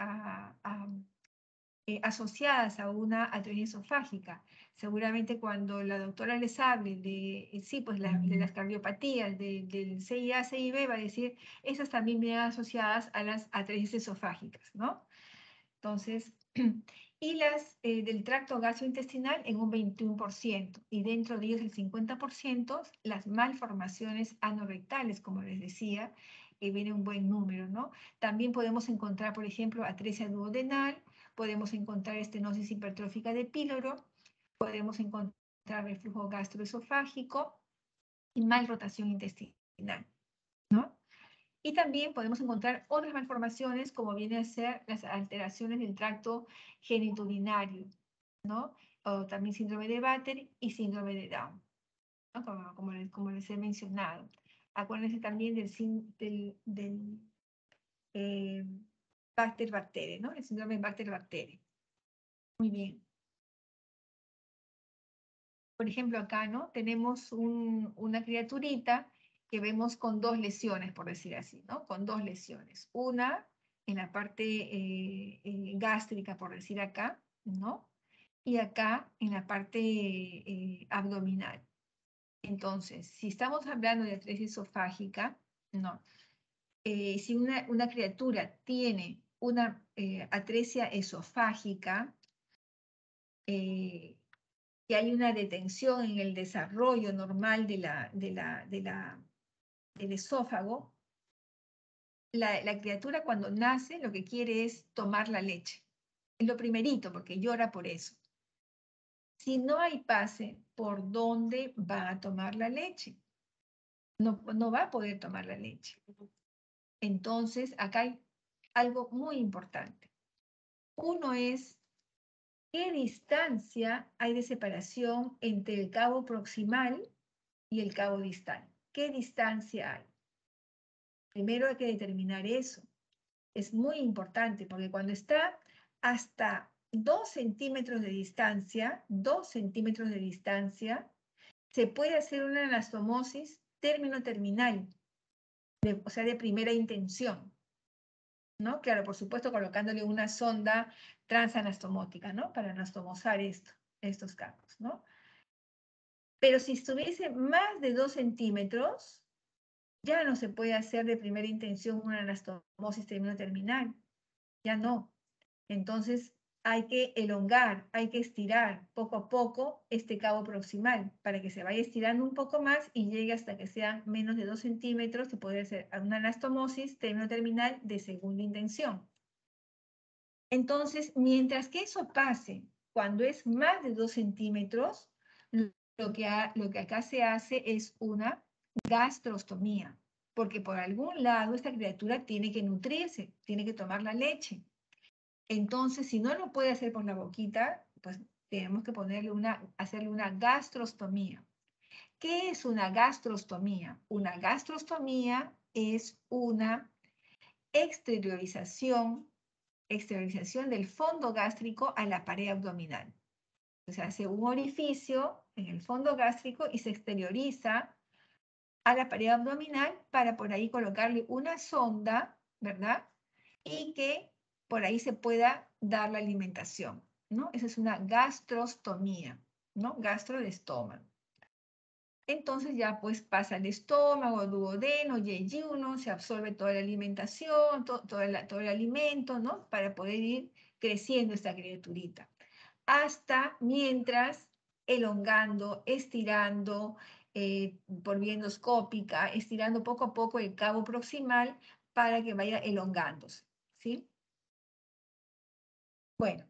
asociadas a una atresia esofágica. Seguramente cuando la doctora les hable de las cardiopatías, del CIA, CIB, va a decir, esas también vienen asociadas a las atresias esofágicas, ¿no? Entonces, y las del tracto gastrointestinal en un 21%, y dentro de ellos el 50% las malformaciones anorrectales, como les decía, viene un buen número, ¿no? También podemos encontrar, por ejemplo, atresia duodenal, podemos encontrar estenosis hipertrófica de píloro, podemos encontrar reflujo gastroesofágico y mal rotación intestinal, ¿no? Y también podemos encontrar otras malformaciones como vienen a ser las alteraciones del tracto genitourinario, ¿no? O también síndrome de Batten y síndrome de Down, ¿no? Como les he mencionado. Acuérdense también del eh, Bacter-Bactere, ¿no? El síndrome Bacter-Bactere. Muy bien. Por ejemplo, acá, ¿no? Tenemos una criaturita que vemos con dos lesiones, por decir así, ¿no? Con dos lesiones. Una en la parte gástrica, por decir acá, ¿no? Y acá en la parte abdominal. Entonces, si estamos hablando de atresia esofágica, ¿no? Si una criatura tiene una atresia esofágica, que hay una detención en el desarrollo normal del esófago, la criatura cuando nace lo que quiere es tomar la leche. Es lo primerito, porque llora por eso. Si no hay pase, ¿por dónde va a tomar la leche? No va a poder tomar la leche. Entonces, acá hay algo muy importante. Uno es, ¿qué distancia hay de separación entre el cabo proximal y el cabo distal? ¿Qué distancia hay? Primero hay que determinar eso. Es muy importante porque cuando está hasta 2 centímetros de distancia, 2 centímetros de distancia, se puede hacer una anastomosis término-terminal, o sea, de primera intención, ¿no? Claro, por supuesto, colocándole una sonda transanastomótica, ¿no? Para anastomosar estos campos, ¿no? Pero si estuviese más de 2 centímetros, ya no se puede hacer de primera intención una anastomosis término-terminal. Ya no. Entonces hay que elongar, hay que estirar poco a poco este cabo proximal para que se vaya estirando un poco más y llegue hasta que sean menos de 2 centímetros y poder hacer una anastomosis término-terminal de segunda intención. Entonces, mientras que eso pase, cuando es más de 2 centímetros, lo que acá se hace es una gastrostomía. porque por algún lado esta criatura tiene que nutrirse, tiene que tomar la leche. Entonces, si no lo puede hacer por la boquita, pues tenemos que hacerle una gastrostomía. ¿Qué es una gastrostomía? Una gastrostomía es una exteriorización del fondo gástrico a la pared abdominal. O sea, hace un orificio en el fondo gástrico y se exterioriza a la pared abdominal para por ahí colocarle una sonda, ¿verdad? Y que por ahí se pueda dar la alimentación, ¿no? Esa es una gastrostomía, ¿no? Gastro de estómago. Entonces ya pues pasa al estómago, duodeno, yeyuno, se absorbe toda la alimentación, todo el alimento, ¿no? Para poder ir creciendo esta criaturita. Hasta mientras elongando, estirando por vía endoscópica, estirando poco a poco el cabo proximal para que vaya elongándose, ¿sí? Bueno,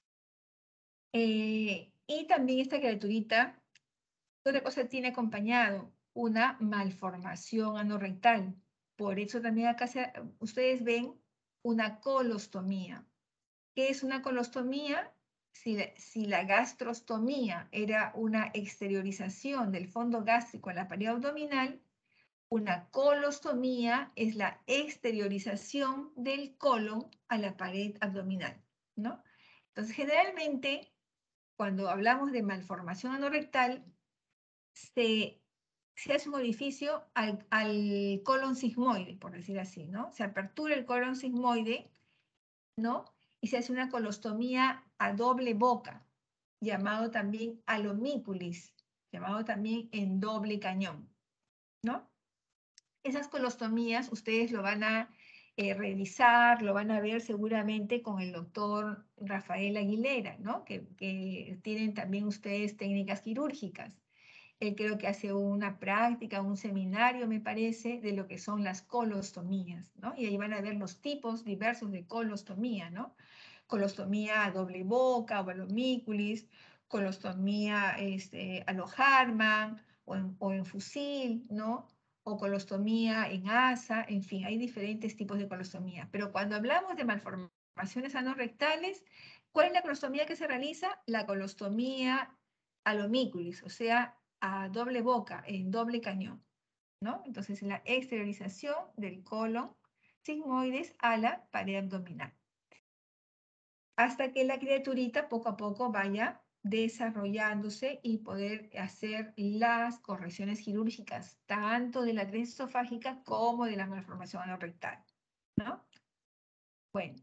y también esta criaturita, otra cosa tiene acompañado una malformación anorrectal. Por eso también acá ustedes ven una colostomía. ¿Qué es una colostomía? Si la gastrostomía era una exteriorización del fondo gástrico a la pared abdominal, una colostomía es la exteriorización del colon a la pared abdominal, ¿no? Entonces, generalmente, cuando hablamos de malformación anorrectal, se hace un orificio al colon sigmoide, por decir así, ¿no? Se apertura el colon sigmoide, ¿no? Y se hace una colostomía a doble boca, llamado también alomículis, llamado también en doble cañón, ¿no? Esas colostomías ustedes lo van a revisar, lo van a ver seguramente con el doctor Rafael Aguilera, ¿no? Que tienen también ustedes técnicas quirúrgicas. Él creo que hace una práctica, un seminario, me parece, de lo que son las colostomías, ¿no? Y ahí van a ver los tipos diversos de colostomía, ¿no? Colostomía a doble boca o alomículis, colostomía a lo Harman o en fusil, ¿no? O colostomía en asa, en fin, hay diferentes tipos de colostomía. Pero cuando hablamos de malformaciones anorrectales, ¿cuál es la colostomía que se realiza? La colostomía alomículis, o sea, a doble boca, en doble cañón, ¿no? Entonces, la exteriorización del colon sigmoides a la pared abdominal. Hasta que la criaturita poco a poco vaya desarrollándose y poder hacer las correcciones quirúrgicas, tanto de la atresia esofágica como de la malformación anorrectal, ¿no? Bueno.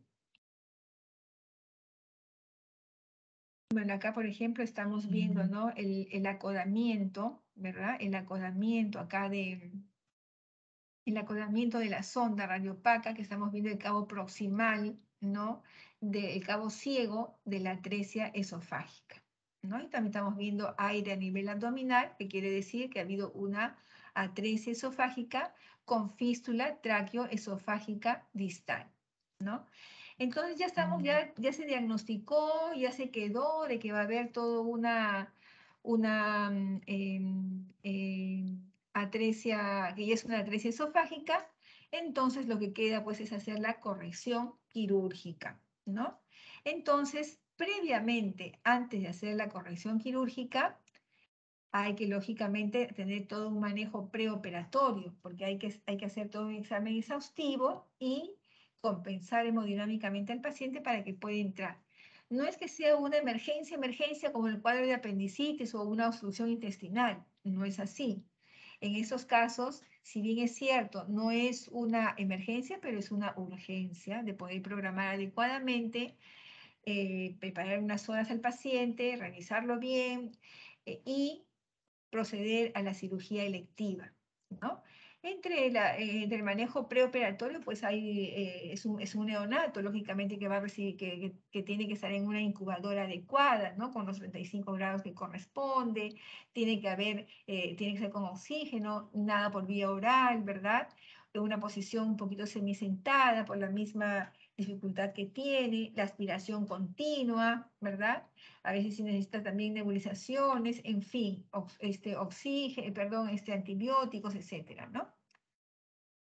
Bueno, acá, por ejemplo, estamos viendo, ¿no? El acodamiento, ¿verdad? El acodamiento acá el acodamiento de la sonda radiopaca, que estamos viendo el cabo proximal, ¿no? Del cabo ciego de la atresia esofágica, ¿no? Y también estamos viendo aire a nivel abdominal, que quiere decir que ha habido una atresia esofágica con fístula tráqueo-esofágica distal, ¿no? Entonces ya estamos, ya se diagnosticó, ya se quedó de que va a haber toda una atresia, que ya es una atresia esofágica, entonces lo que queda pues es hacer la corrección quirúrgica, ¿no? Entonces, previamente, antes de hacer la corrección quirúrgica, hay que lógicamente tener todo un manejo preoperatorio, porque hay que hacer todo un examen exhaustivo y compensar hemodinámicamente al paciente para que pueda entrar. No es que sea una emergencia como el cuadro de apendicitis o una obstrucción intestinal, no es así. En esos casos, si bien es cierto, no es una emergencia, pero es una urgencia de poder programar adecuadamente, preparar unas horas al paciente, revisarlo bien y proceder a la cirugía electiva, ¿no? Entre el manejo preoperatorio, pues es un neonato, lógicamente, que va a recibir, que tiene que estar en una incubadora adecuada, ¿no? Con los 35 grados que corresponde, tiene que ser con oxígeno, nada por vía oral, ¿verdad? En una posición un poquito semisentada por la misma dificultad que tiene, la aspiración continua, ¿verdad? A veces se necesita también nebulizaciones, en fin, oxígeno, perdón, antibióticos, etcétera, ¿no?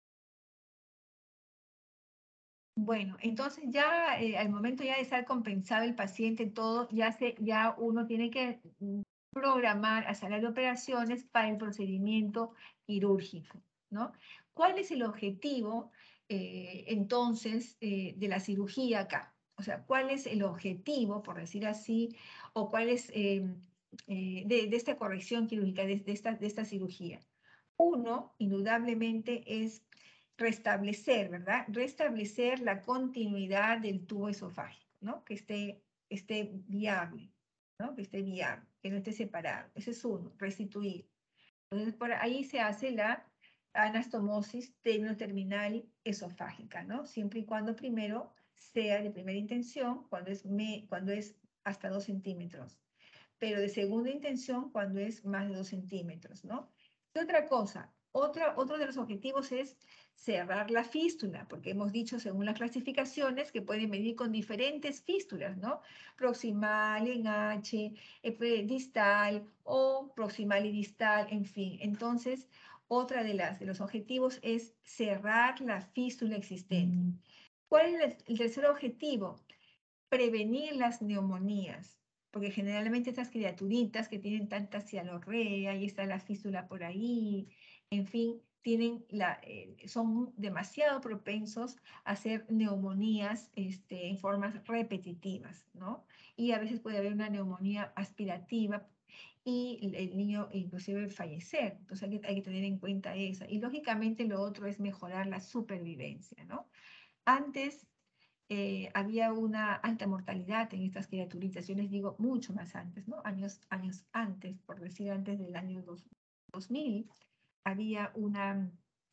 Bueno, entonces ya al momento ya de estar compensado el paciente, todo, ya uno tiene que programar a sala de operaciones para el procedimiento quirúrgico, ¿no? ¿Cuál es el objetivo entonces de la cirugía acá? O sea, ¿cuál es el objetivo, por decir así, o cuál es de esta corrección quirúrgica, de esta cirugía? Uno, indudablemente, es restablecer, ¿verdad? Restablecer la continuidad del tubo esofágico, ¿no? Que esté viable, ¿no? Que esté viable, que no esté separado. Ese es uno, restituir. Entonces, por ahí se hace la anastomosis terminal esofágica, ¿no? Siempre y cuando primero sea de primera intención, cuando es hasta 2 centímetros, pero de segunda intención cuando es más de 2 centímetros, ¿no? ¿Qué otra cosa? Otro de los objetivos es cerrar la fístula, porque hemos dicho según las clasificaciones que pueden venir con diferentes fístulas, ¿no? Proximal en H, distal o proximal y distal, en fin. Entonces, otra de los objetivos es cerrar la fístula existente. ¿Cuál es el tercer objetivo? Prevenir las neumonías, porque generalmente estas criaturitas que tienen tanta cialorrea y está la fístula por ahí, en fin, son demasiado propensos a hacer neumonías en formas repetitivas, ¿no? Y a veces puede haber una neumonía aspirativa y el niño inclusive fallecer. Entonces hay que tener en cuenta eso. Y lógicamente lo otro es mejorar la supervivencia, ¿no? Antes había una alta mortalidad en estas criaturitas, yo les digo mucho más antes, ¿no? Años antes, por decir antes del año 2000, había una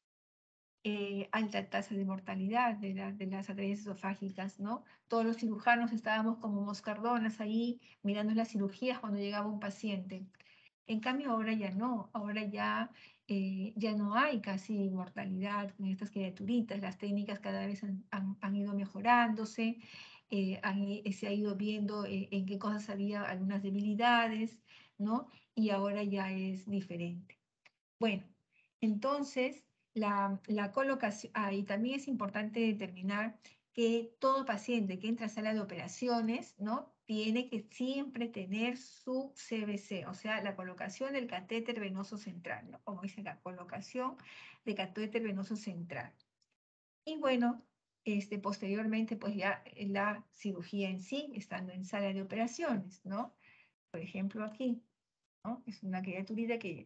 alta tasa de mortalidad de las atrayes esofágicas, ¿no? Todos los cirujanos estábamos como moscardonas ahí mirando las cirugías cuando llegaba un paciente. En cambio, ahora ya no, ahora ya no hay casi mortalidad con estas criaturitas, las técnicas cada vez han ido mejorándose, se ha ido viendo en qué cosas había algunas debilidades, ¿no? Y ahora ya es diferente. Bueno, entonces la colocación, y también es importante determinar que todo paciente que entra a sala de operaciones, ¿no? Tiene que siempre tener su CVC, o sea, la colocación del catéter venoso central, ¿no? Como dice la colocación de catéter venoso central. Y bueno, posteriormente, pues ya la cirugía en sí, estando en sala de operaciones, ¿no? Por ejemplo, aquí, ¿no? Es una criaturita que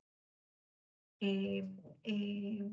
eh, eh,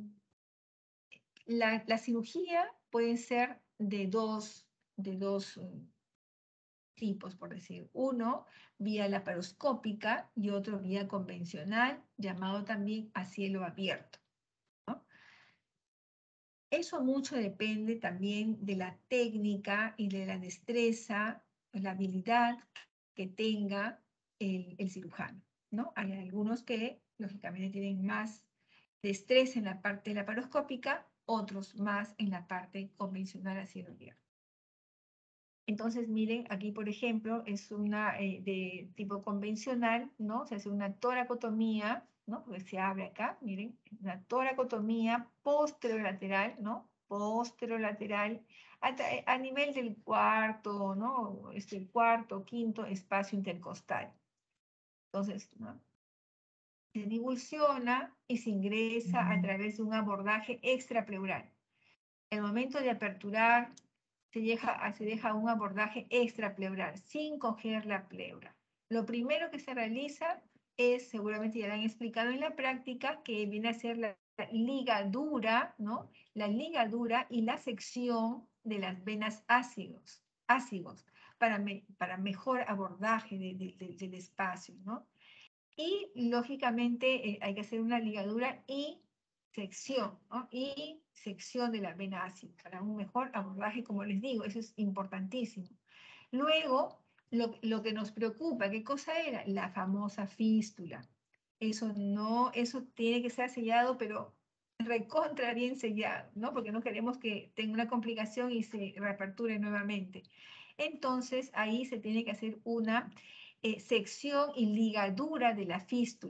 la cirugía puede ser de dos tipos, por decir. Uno, vía laparoscópica y otro vía convencional, llamado también a cielo abierto, ¿no? Eso mucho depende también de la técnica y de la destreza, la habilidad que tenga el cirujano, ¿no? Hay algunos que, lógicamente, tienen más destreza en la parte laparoscópica, otros más en la parte convencional a cielo abierto. Entonces, miren, aquí, por ejemplo, es una de tipo convencional, ¿no? Se hace una toracotomía, ¿no? Porque se abre acá, miren, una toracotomía posterolateral, ¿no? Posterolateral, a nivel del cuarto, ¿no? Cuarto, quinto espacio intercostal. Entonces, ¿no? Se divulsiona y se ingresa a través de un abordaje extrapleural. El momento de aperturar se deja un abordaje extrapleural, sin coger la pleura. Lo primero que se realiza es, seguramente ya lo han explicado en la práctica, que viene a ser la ligadura, ¿no? La ligadura y la sección de las venas ácidos para mejor abordaje del espacio, ¿no? Y lógicamente hay que hacer una ligadura y sección, ¿no? Y sección de la vena ácida para un mejor abordaje, como les digo, eso es importantísimo. Luego, lo que nos preocupa, ¿qué cosa era? La famosa fístula. Eso tiene que ser sellado, pero recontra bien sellado, ¿no? Porque no queremos que tenga una complicación y se reaperture nuevamente. Entonces, ahí se tiene que hacer una sección y ligadura de la fístula,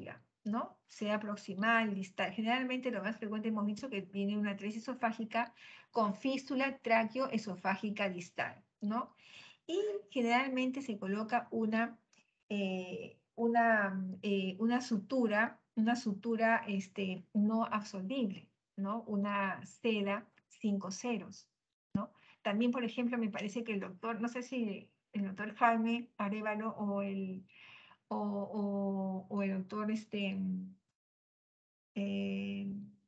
¿no? Sea proximal, distal. Generalmente lo más frecuente hemos dicho que viene una atresia esofágica con fístula tráqueo-esofágica distal, ¿no? Y generalmente se coloca una sutura no absorbible, ¿no? Una seda 5 ceros, ¿no? También, por ejemplo, me parece que el doctor, no sé si el doctor Jaime Arévalo o el doctor eh,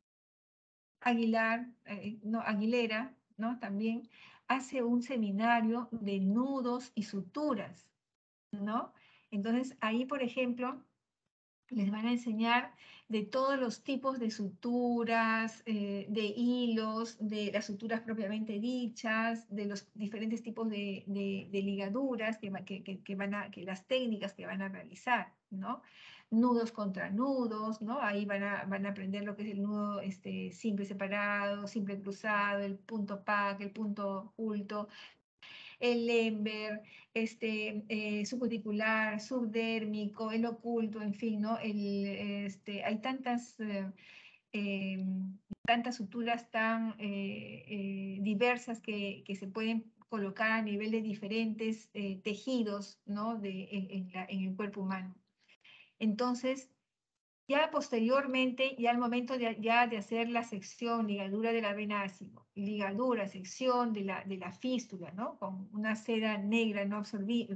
Aguilera, ¿no? También hace un seminario de nudos y suturas, ¿no? Entonces, ahí, por ejemplo, les van a enseñar de todos los tipos de suturas, de hilos, de las suturas propiamente dichas, de los diferentes tipos de ligaduras que las técnicas que van a realizar, ¿no? Nudos contra nudos, ¿no? Ahí van a aprender lo que es el nudo simple separado, simple cruzado, el punto pack, el punto oculto, el Lember, subcuticular, subdérmico, el oculto, en fin, ¿no? Hay eh, tantas suturas tan diversas que se pueden colocar a nivel de diferentes tejidos, ¿no? En el cuerpo humano. Entonces, ya posteriormente, ya al momento de hacer la sección, ligadura de la vena ácido, ligadura, sección de la fístula, ¿no? Con una seda negra no absorbible,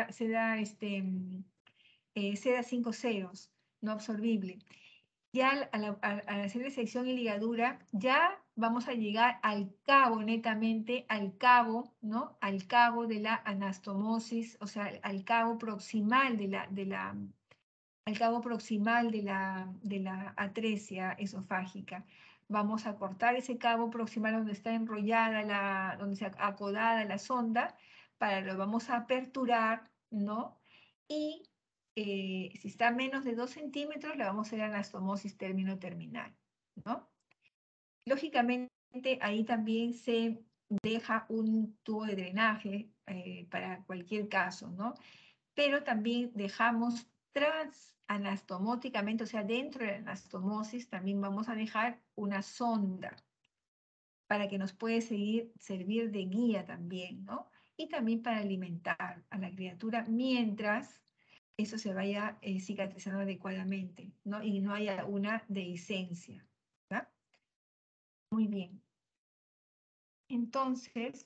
seda 5 ceros, no absorbible. Ya al hacer la sección y ligadura, ya vamos a llegar al cabo, netamente, al cabo, ¿no? Al cabo de la anastomosis, o sea, al cabo proximal al cabo proximal de la atresia esofágica. Vamos a cortar ese cabo proximal donde está enrollada, donde está acodada la sonda, lo vamos a aperturar, ¿no? Y si está a menos de 2 centímetros, le vamos a hacer anastomosis término-terminal, ¿no? Lógicamente, ahí también se deja un tubo de drenaje para cualquier caso, ¿no? Pero también dejamos transanastomóticamente, o sea, dentro de la anastomosis también vamos a dejar una sonda para que nos puede servir de guía también, ¿no? Y también para alimentar a la criatura mientras eso se vaya cicatrizando adecuadamente, ¿no? Y no haya una dehiscencia, ¿verdad? Muy bien. Entonces,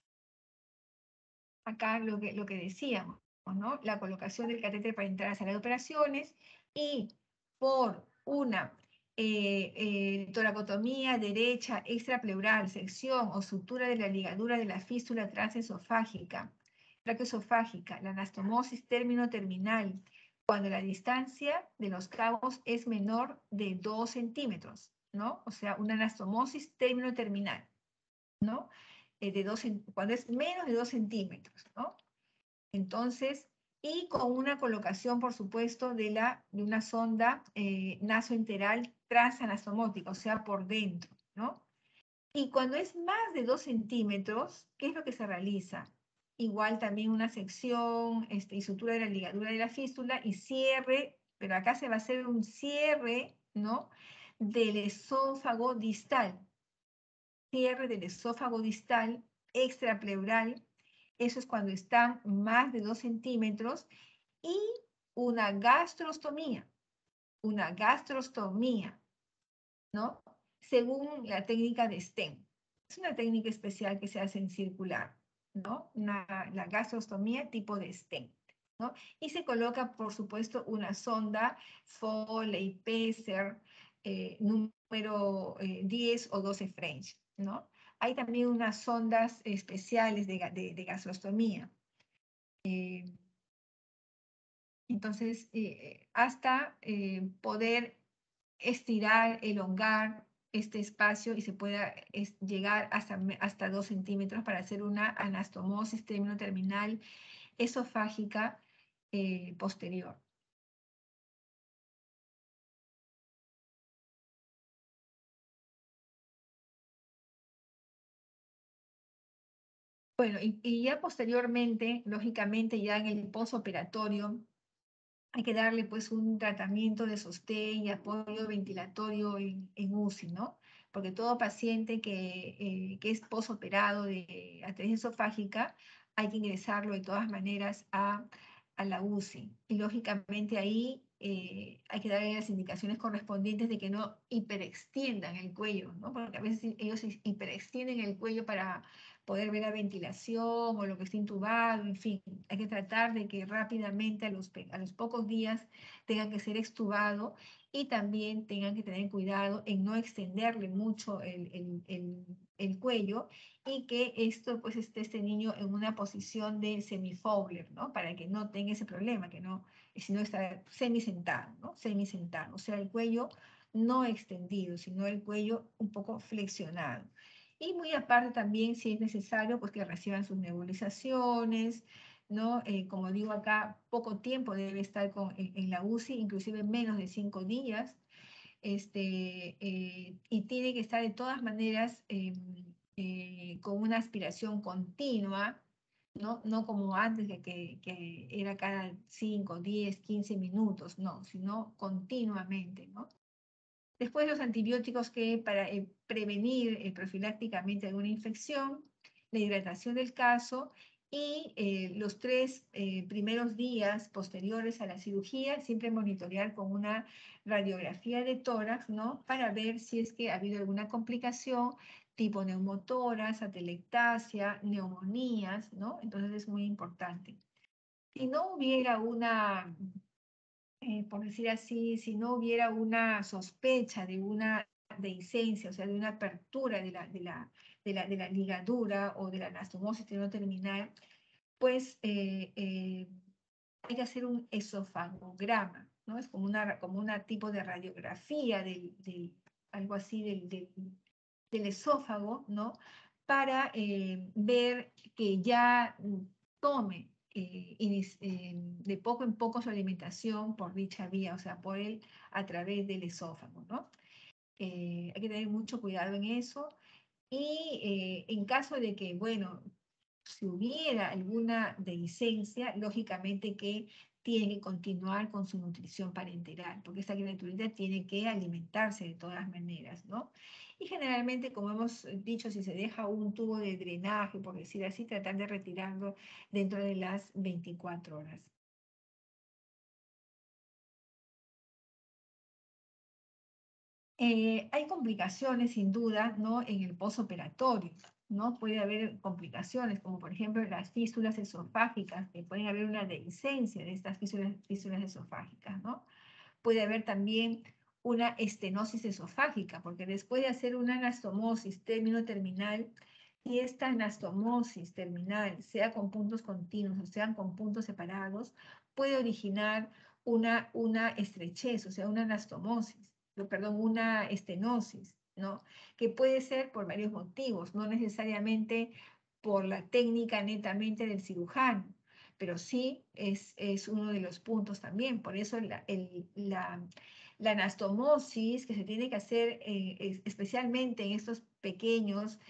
acá lo que decíamos, ¿no? La colocación del catéter para entrar a la sala de operaciones y por una toracotomía derecha extrapleural, sección o sutura de la ligadura de la fístula transesofágica, traqueosofágica, la anastomosis término-terminal, cuando la distancia de los cabos es menor de 2 centímetros, ¿no? O sea, una anastomosis término-terminal, ¿no? Cuando es menos de 2 centímetros, ¿no? Entonces, y con una colocación, por supuesto, de una sonda nasoenteral transanastomótica, o sea, por dentro, ¿no? Y cuando es más de 2 centímetros, ¿qué es lo que se realiza? Igual también una sección y sutura de la ligadura de la fístula y cierre, pero acá se va a hacer un cierre, ¿no? Del esófago distal, cierre del esófago distal extrapleural. Eso es cuando están más de 2 centímetros. Y una gastrostomía, ¿no? Según la técnica de Sten. Es una técnica especial que se hace en circular, ¿no? La gastrostomía tipo de Sten, ¿no? Y se coloca, por supuesto, una sonda Foley, Pacer, número 10 o 12 French, ¿no? Hay también unas sondas especiales de gastrostomía. Entonces, hasta poder estirar, elongar este espacio y se pueda llegar hasta 2 centímetros para hacer una anastomosis término-terminal esofágica posterior. Bueno, y ya posteriormente, lógicamente, ya en el posoperatorio, hay que darle pues un tratamiento de sostén y apoyo ventilatorio en UCI, ¿no? Porque todo paciente que es posoperado de atresia esofágica, hay que ingresarlo de todas maneras a la UCI. Y lógicamente ahí hay que darle las indicaciones correspondientes de que no hiperextiendan el cuello, ¿no? Porque a veces ellos hiperextienden el cuello para poder ver la ventilación o lo que está intubado, en fin, hay que tratar de que rápidamente a los pocos días tengan que ser extubado y también tengan que tener cuidado en no extenderle mucho el cuello y que esto pues esté este niño en una posición de semi-Fowler, ¿no? Para que no tenga ese problema, que no, sino está semisentado, ¿no? Semisentado, o sea, el cuello no extendido, sino el cuello un poco flexionado. Y muy aparte también, si es necesario, pues que reciban sus nebulizaciones, ¿no? Como digo acá, poco tiempo debe estar en la UCI, inclusive menos de 5 días, y tiene que estar de todas maneras con una aspiración continua, ¿no? No como antes, que era cada 5, 10, 15 minutos, no, sino continuamente, ¿no? Después los antibióticos que para prevenir profilácticamente alguna infección, la hidratación del caso y los 3 primeros días posteriores a la cirugía, siempre monitorear con una radiografía de tórax, ¿no? Para ver si es que ha habido alguna complicación tipo neumotórax, atelectasia, neumonías, ¿no? Entonces es muy importante. Si no hubiera una por decir así, si no hubiera una sospecha de una dehiscencia, o sea, de una apertura de la ligadura o de la anastomosis terminal, pues hay que hacer un esofagograma, ¿no? Es como una tipo de radiografía algo así del esófago, ¿no? Para ver que ya tome de poco en poco su alimentación por dicha vía, o sea, a través del esófago, ¿no? Hay que tener mucho cuidado en eso. Y en caso de que, bueno, si hubiera alguna dehiscencia, lógicamente que tiene que continuar con su nutrición parenteral, porque esta criaturita tiene que alimentarse de todas maneras, ¿no? Y generalmente, como hemos dicho, si se deja un tubo de drenaje, por decir así, tratar de retirarlo dentro de las 24 horas. Hay complicaciones, sin duda, ¿no? En el posoperatorio, ¿no? Puede haber complicaciones, como por ejemplo las fístulas esofágicas, que pueden haber una dehiscencia de estas fístulas esofágicas, ¿no? Puede haber también una estenosis esofágica, porque después de hacer una anastomosis término terminal, si esta anastomosis terminal, sea con puntos continuos o sean con puntos separados, puede originar una estrechez, o sea, una anastomosis, perdón, una estenosis, ¿no? Que puede ser por varios motivos, no necesariamente por la técnica netamente del cirujano, pero sí es uno de los puntos también. Por eso la anastomosis que se tiene que hacer especialmente en estos pequeños,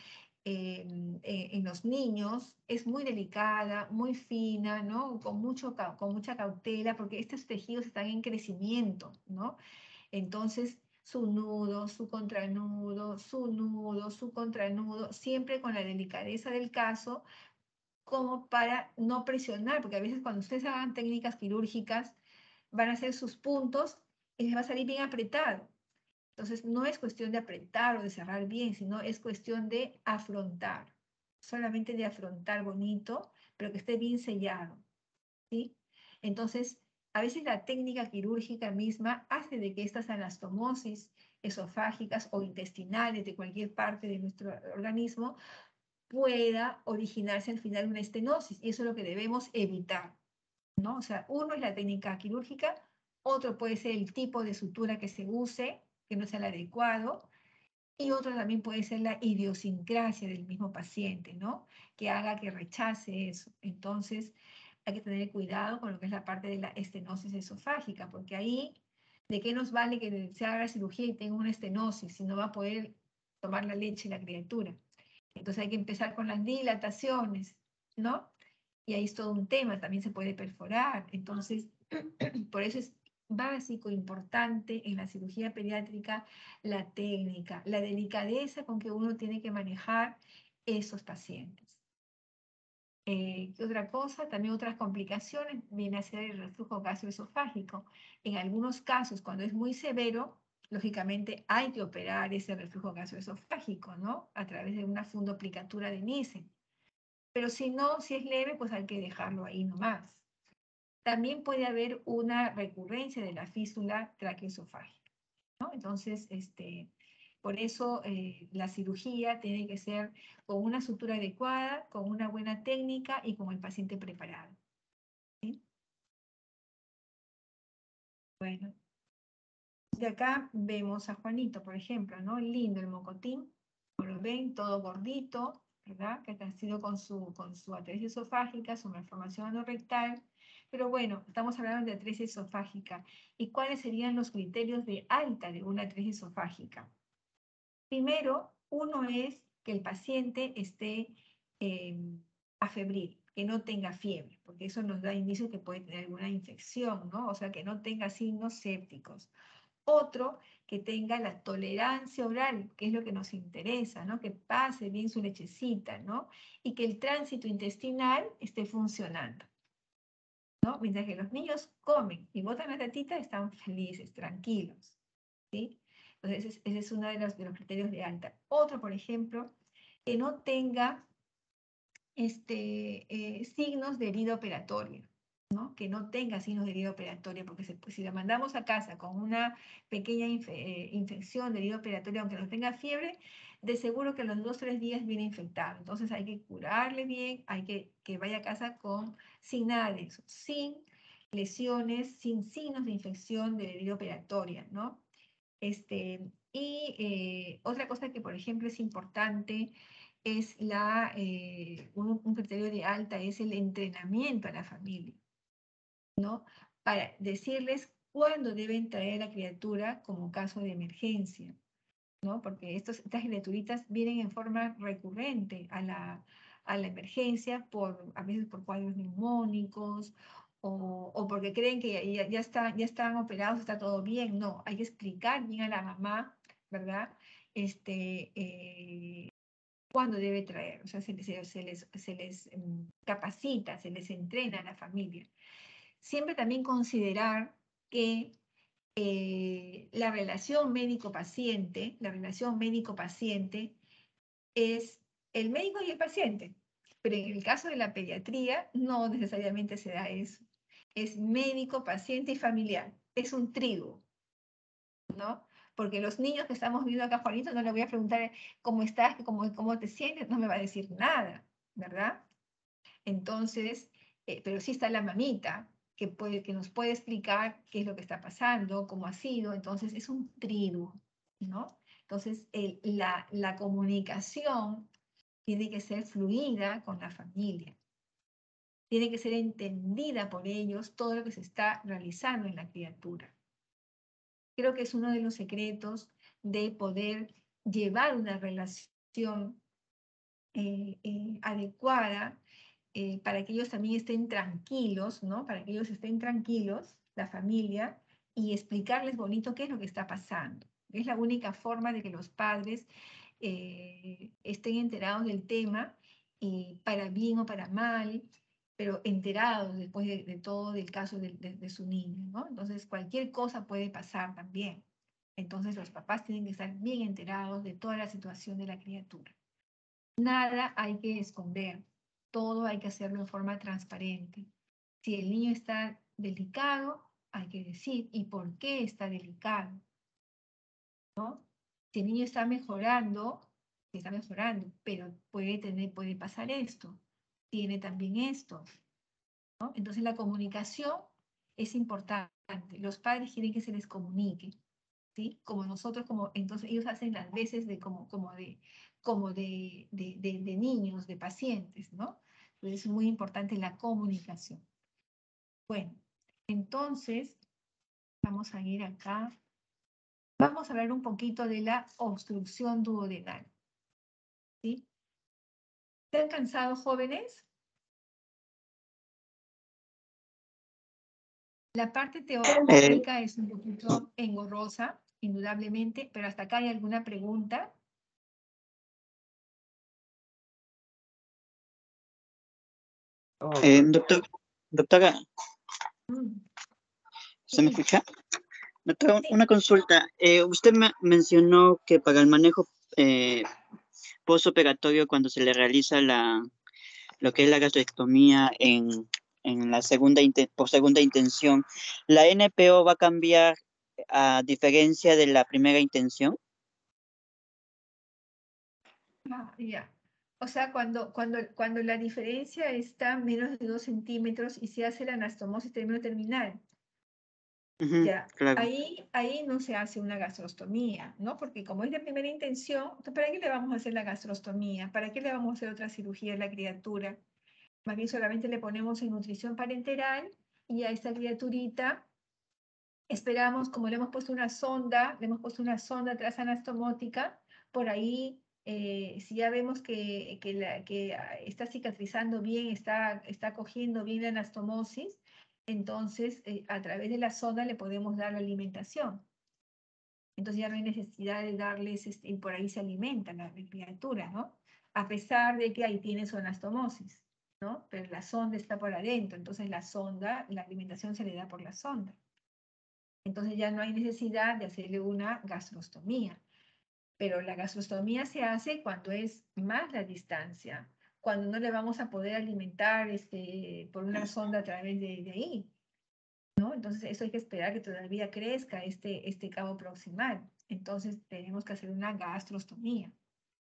en los niños, es muy delicada, muy fina, ¿no? Con mucha cautela, porque estos tejidos están en crecimiento, ¿no? Entonces, su nudo, su contranudo, su nudo, su contranudo, siempre con la delicadeza del caso, como para no presionar, porque a veces cuando ustedes hagan técnicas quirúrgicas, van a hacer sus puntos y les va a salir bien apretado. Entonces, no es cuestión de apretar o de cerrar bien, sino es cuestión de afrontar, solamente de afrontar bonito, pero que esté bien sellado, ¿sí? Entonces, a veces la técnica quirúrgica misma hace de que estas anastomosis esofágicas o intestinales de cualquier parte de nuestro organismo pueda originarse al final una estenosis, y eso es lo que debemos evitar, ¿no? O sea, uno es la técnica quirúrgica, otro puede ser el tipo de sutura que se use, que no sea el adecuado, y otro también puede ser la idiosincrasia del mismo paciente, ¿no? Que haga que rechace eso. Entonces, hay que tener cuidado con lo que es la parte de la estenosis esofágica, porque ahí, ¿de qué nos vale que se haga la cirugía y tenga una estenosis si no va a poder tomar la leche la criatura? Entonces hay que empezar con las dilataciones, ¿no? y ahí es todo un tema, también se puede perforar. Entonces, por eso es básico, importante en la cirugía pediátrica la técnica, la delicadeza con que uno tiene que manejar esos pacientes. ¿Qué otra cosa? También otras complicaciones viene a ser el reflujo gastroesofágico. En algunos casos, cuando es muy severo, lógicamente hay que operar ese reflujo gastroesofágico, ¿no? A través de una fundoplicatura de Nissen. Pero si no, si es leve, pues hay que dejarlo ahí nomás. También puede haber una recurrencia de la fístula traqueoesofágica, ¿no? Entonces, por eso la cirugía tiene que ser con una sutura adecuada, con una buena técnica y con el paciente preparado. ¿Sí? Bueno, de acá vemos a Juanito, por ejemplo, ¿no? Lindo el mocotín, como lo ven, todo gordito, ¿verdad? Que ha nacido con su atresia esofágica, su malformación anorrectal. Pero bueno, estamos hablando de atresia esofágica. ¿Y cuáles serían los criterios de alta de una atresia esofágica? Primero, uno es que el paciente esté afebril, que no tenga fiebre, porque eso nos da indicios que puede tener alguna infección, ¿no? O sea, que no tenga signos sépticos. Otro, que tenga la tolerancia oral, que es lo que nos interesa, ¿no? Que pase bien su lechecita, ¿no? Y que el tránsito intestinal esté funcionando, ¿no? Mientras que los niños comen y botan la tatita, están felices, tranquilos, ¿sí? Entonces, ese es uno de los criterios de alta. Otro, por ejemplo, que no tenga signos de herida operatoria, ¿no? Que no tenga signos de herida operatoria, porque pues, si la mandamos a casa con una pequeña infección de herida operatoria, aunque no tenga fiebre, de seguro que a los 2 o 3 días viene infectado. Entonces hay que curarle bien, hay que vaya a casa sin nada de eso, sin lesiones, sin signos de infección de herida operatoria, ¿no? Otra cosa que, por ejemplo, es importante es un criterio de alta, es el entrenamiento a la familia, ¿no? Para decirles cuándo deben traer a la criatura como caso de emergencia, ¿no? Porque estas criaturitas vienen en forma recurrente a la emergencia, a veces por cuadros neumónicos o porque creen que ya están operados, está todo bien. No, hay que explicar bien a la mamá, ¿verdad? Cuándo debe traer, o sea, se les capacita, se les entrena a la familia. Siempre también considerar que la relación médico-paciente es el médico y el paciente, pero en el caso de la pediatría no necesariamente se da eso. Es médico, paciente y familiar. Es un trío, ¿no? Porque los niños que estamos viendo acá, Juanito, no le voy a preguntar cómo estás, cómo te sientes, no me va a decir nada, ¿verdad? Entonces, pero sí está la mamita que nos puede explicar qué es lo que está pasando, cómo ha sido. Entonces, es un trío, ¿no? Entonces, la comunicación tiene que ser fluida con la familia. Tiene que ser entendida por ellos todo lo que se está realizando en la criatura. Creo que es uno de los secretos de poder llevar una relación adecuada para que ellos también estén tranquilos, ¿no? Para que ellos estén tranquilos, la familia, y explicarles bonito qué es lo que está pasando. Es la única forma de que los padres estén enterados del tema, para bien o para mal, pero enterados después de todo del caso de su niño, ¿no? Entonces, cualquier cosa puede pasar también. Entonces, los papás tienen que estar bien enterados de toda la situación de la criatura. Nada hay que esconder, todo hay que hacerlo en forma transparente. Si el niño está delicado, hay que decir y por qué está delicado, ¿no? Si el niño está mejorando, pero puede pasar esto, tiene también esto, ¿no? Entonces la comunicación es importante. Los padres quieren que se les comunique, ¿sí? Como nosotros, entonces ellos hacen las veces de niños, de pacientes, ¿no? Entonces es muy importante la comunicación. Bueno, entonces vamos a ir acá. Vamos a hablar un poquito de la obstrucción duodenal, ¿sí? ¿Están cansados, jóvenes? La parte teórica es un poquito engorrosa, indudablemente, pero hasta acá hay alguna pregunta. Doctora, Mm, ¿se me sí, escucha? Doctora, sí. una consulta. Usted mencionó que para el manejo postoperatorio, cuando se le realiza lo que es la gastrectomía en la por segunda intención, ¿la NPO va a cambiar a diferencia de la primera intención? Ah, ya. O sea, cuando la diferencia está menos de 2 centímetros y se hace la anastomosis término terminal, Ujú, ya, claro. ahí no se hace una gastrostomía, ¿no? Porque como es de primera intención, entonces, ¿para qué le vamos a hacer la gastrostomía? ¿Para qué le vamos a hacer otra cirugía a la criatura? Más bien solamente le ponemos en nutrición parenteral y a esta criaturita esperamos, como le hemos puesto una sonda, le hemos puesto una sonda transanastomótica, por ahí, si ya vemos que está cicatrizando bien, está cogiendo bien la anastomosis, entonces a través de la sonda le podemos dar la alimentación. Entonces ya no hay necesidad de darles, y por ahí se alimenta la criatura, ¿no? A pesar de que ahí tiene su anastomosis, ¿no? Pero la sonda está por adentro, entonces la alimentación se le da por la sonda. Entonces ya no hay necesidad de hacerle una gastrostomía. Pero la gastrostomía se hace cuando es más la distancia, cuando no le vamos a poder alimentar por una sonda a través de ahí, ¿no? Entonces eso hay que esperar que todavía crezca este cabo proximal. Entonces tenemos que hacer una gastrostomía.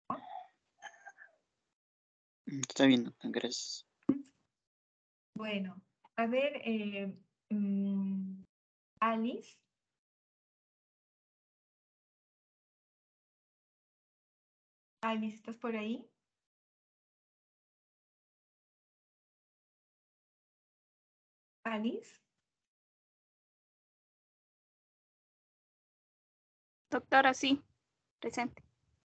Está bien, doctor, gracias. Bueno, a ver, Alice. Alice, ¿estás por ahí? Alice. Doctora, sí, presente.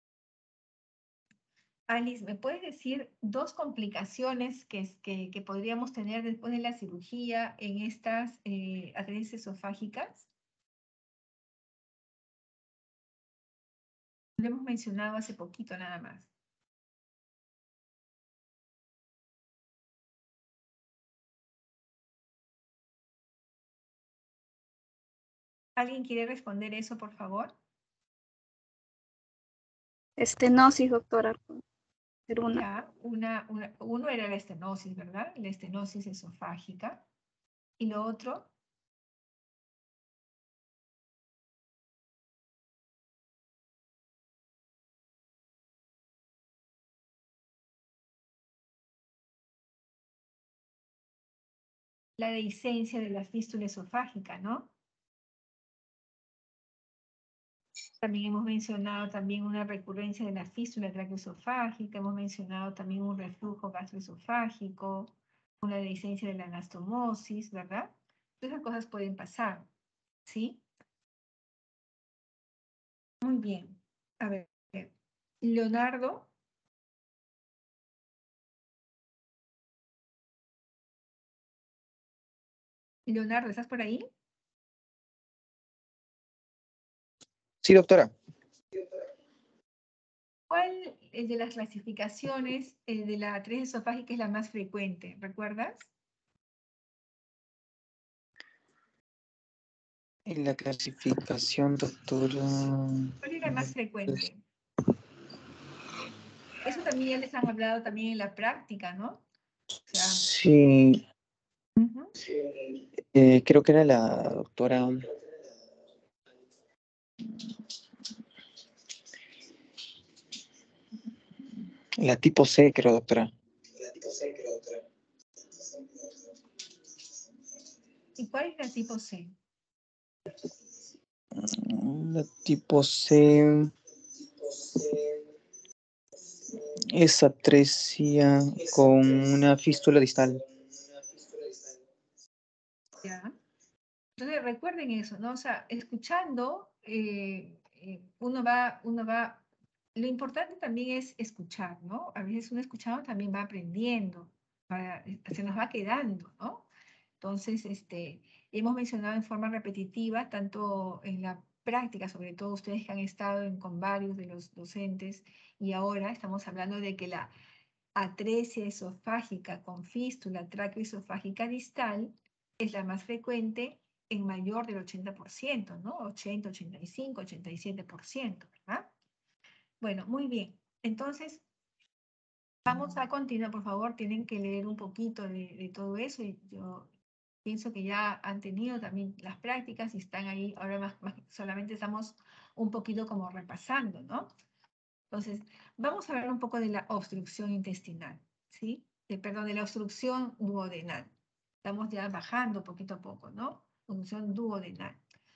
Alice, ¿me puedes decir 2 complicaciones que podríamos tener después de la cirugía en estas atresis esofágicas? Lo hemos mencionado hace poquito nada más. ¿Alguien quiere responder eso, por favor? Estenosis, doctora. Pero una. Ya, uno era la estenosis, ¿verdad? La estenosis esofágica. Y lo otro, la dehiscencia de la fístula esofágica, ¿no? También hemos mencionado también una recurrencia de la fístula traqueoesofágica, hemos mencionado también un reflujo gastroesofágico, una dehiscencia de la anastomosis, ¿verdad? Todas esas cosas pueden pasar, ¿sí? Muy bien. A ver, Leonardo. Leonardo, ¿estás por ahí? Sí, doctora. ¿Cuál de las clasificaciones de la atresia esofágica es la más frecuente? ¿Recuerdas? En la clasificación, doctora. ¿Cuál es la más frecuente? Eso también ya les han hablado también en la práctica, ¿no? O sea, Sí, ujú. creo que era la doctora. La tipo C, creo, doctora. ¿Y cuál es la tipo C? La tipo C es atresia con una fístula distal. ¿Ya? Entonces recuerden eso, ¿no? O sea, escuchando, lo importante también es escuchar, ¿no? A veces uno escuchando también va aprendiendo, se nos va quedando, ¿no? Entonces, hemos mencionado en forma repetitiva, tanto en la práctica, sobre todo ustedes que han estado con varios de los docentes, y ahora estamos hablando de que la atresia esofágica con fístula tráqueo-esofágica distal es la más frecuente en mayor del 80%, ¿no? 80, 85, 87%, ¿verdad? Bueno, muy bien. Entonces, vamos a continuar, por favor, tienen que leer un poquito de todo eso. Y yo pienso que ya han tenido también las prácticas y están ahí, ahora solamente estamos un poquito como repasando, ¿no? Entonces, vamos a hablar un poco de la obstrucción intestinal, ¿sí? Perdón, de la obstrucción duodenal. Estamos ya bajando poquito a poco, ¿no? Obstrucción duodenal.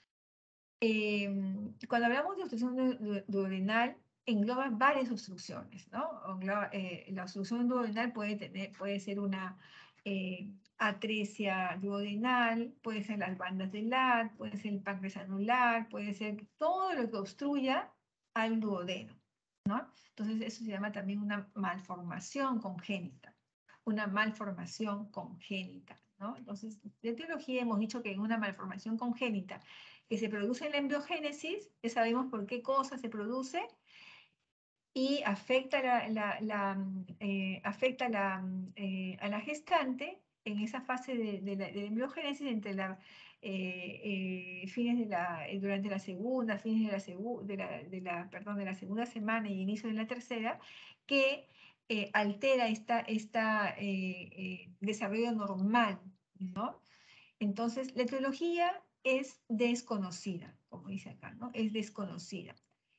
Cuando hablamos de obstrucción duodenal, engloba varias obstrucciones, ¿no? La obstrucción duodenal puede ser una atresia duodenal, puede ser las bandas de Ladd, puede ser el páncreas anular, puede ser todo lo que obstruya al duodeno, ¿no? Entonces eso se llama también una malformación congénita, una malformación congénita, ¿no? Entonces, de etiología hemos dicho que en una malformación congénita que se produce en la embriogénesis, ya sabemos por qué cosa se produce, y afecta a la gestante en esa fase de la embriogénesis entre durante la segunda, fines de la segunda semana y inicio de la tercera, que altera desarrollo normal, ¿no? Entonces, la etiología es desconocida, como dice acá, ¿no? Es desconocida.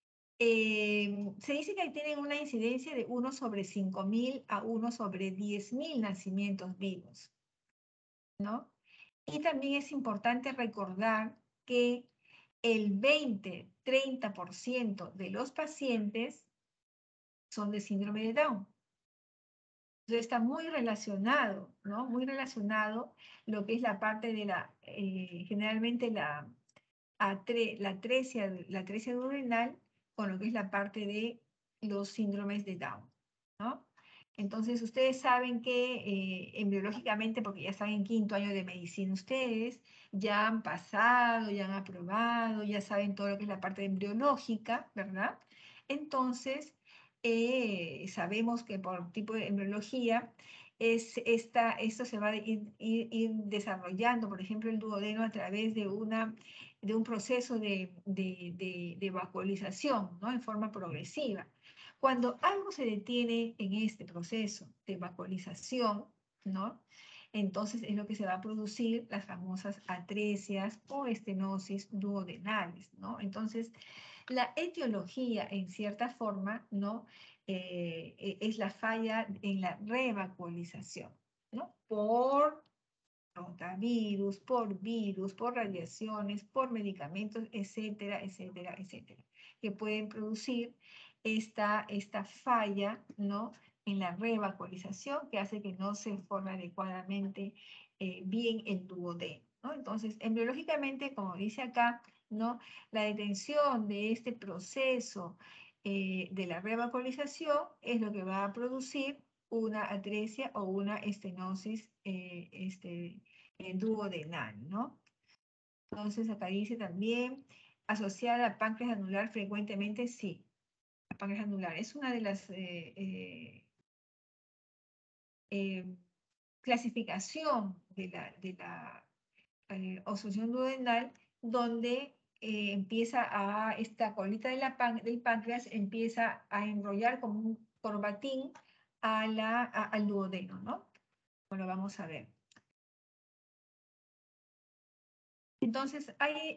Se dice que tienen una incidencia de 1 sobre 5.000 a 1 sobre 10.000 nacimientos vivos, ¿no? Y también es importante recordar que el 20-30% de los pacientes son de síndrome de Down. Entonces está muy relacionado, ¿no? Muy relacionado lo que es la parte de generalmente la atresia duodenal con lo que es la parte de los síndromes de Down, ¿no? Entonces, ustedes saben que embriológicamente, porque ya están en 5º año de medicina ustedes, ya han pasado, ya han aprobado, ya saben todo lo que es la parte embriológica, ¿verdad? Entonces, sabemos que por tipo de embriología, esto se va a ir desarrollando, por ejemplo, el duodeno a través de un proceso de vacuolización, ¿no? En forma progresiva. Cuando algo se detiene en este proceso de vacuolización, ¿no? Entonces es lo que se va a producir las famosas atresias o estenosis duodenales, ¿no? Entonces, la etiología, en cierta forma, ¿no? Es la falla en la revacuolización, ¿no? Por rotavirus, por virus, por radiaciones, por medicamentos, etcétera, etcétera, etcétera, que pueden producir esta falla, ¿no? En la revacuolización que hace que no se forme adecuadamente bien el duodeno, ¿no? Entonces, embriológicamente, como dice acá, ¿no? La detención de este proceso de la revacuolización es lo que va a producir una atresia o una estenosis duodenal, ¿no? Entonces, acá dice también, asociada a páncreas anular frecuentemente, sí. La páncreas anular es una de las clasificación de la obstrucción duodenal, donde esta colita del páncreas empieza a enrollar como un corbatín al duodeno, ¿no? Como lo vamos a ver. Entonces,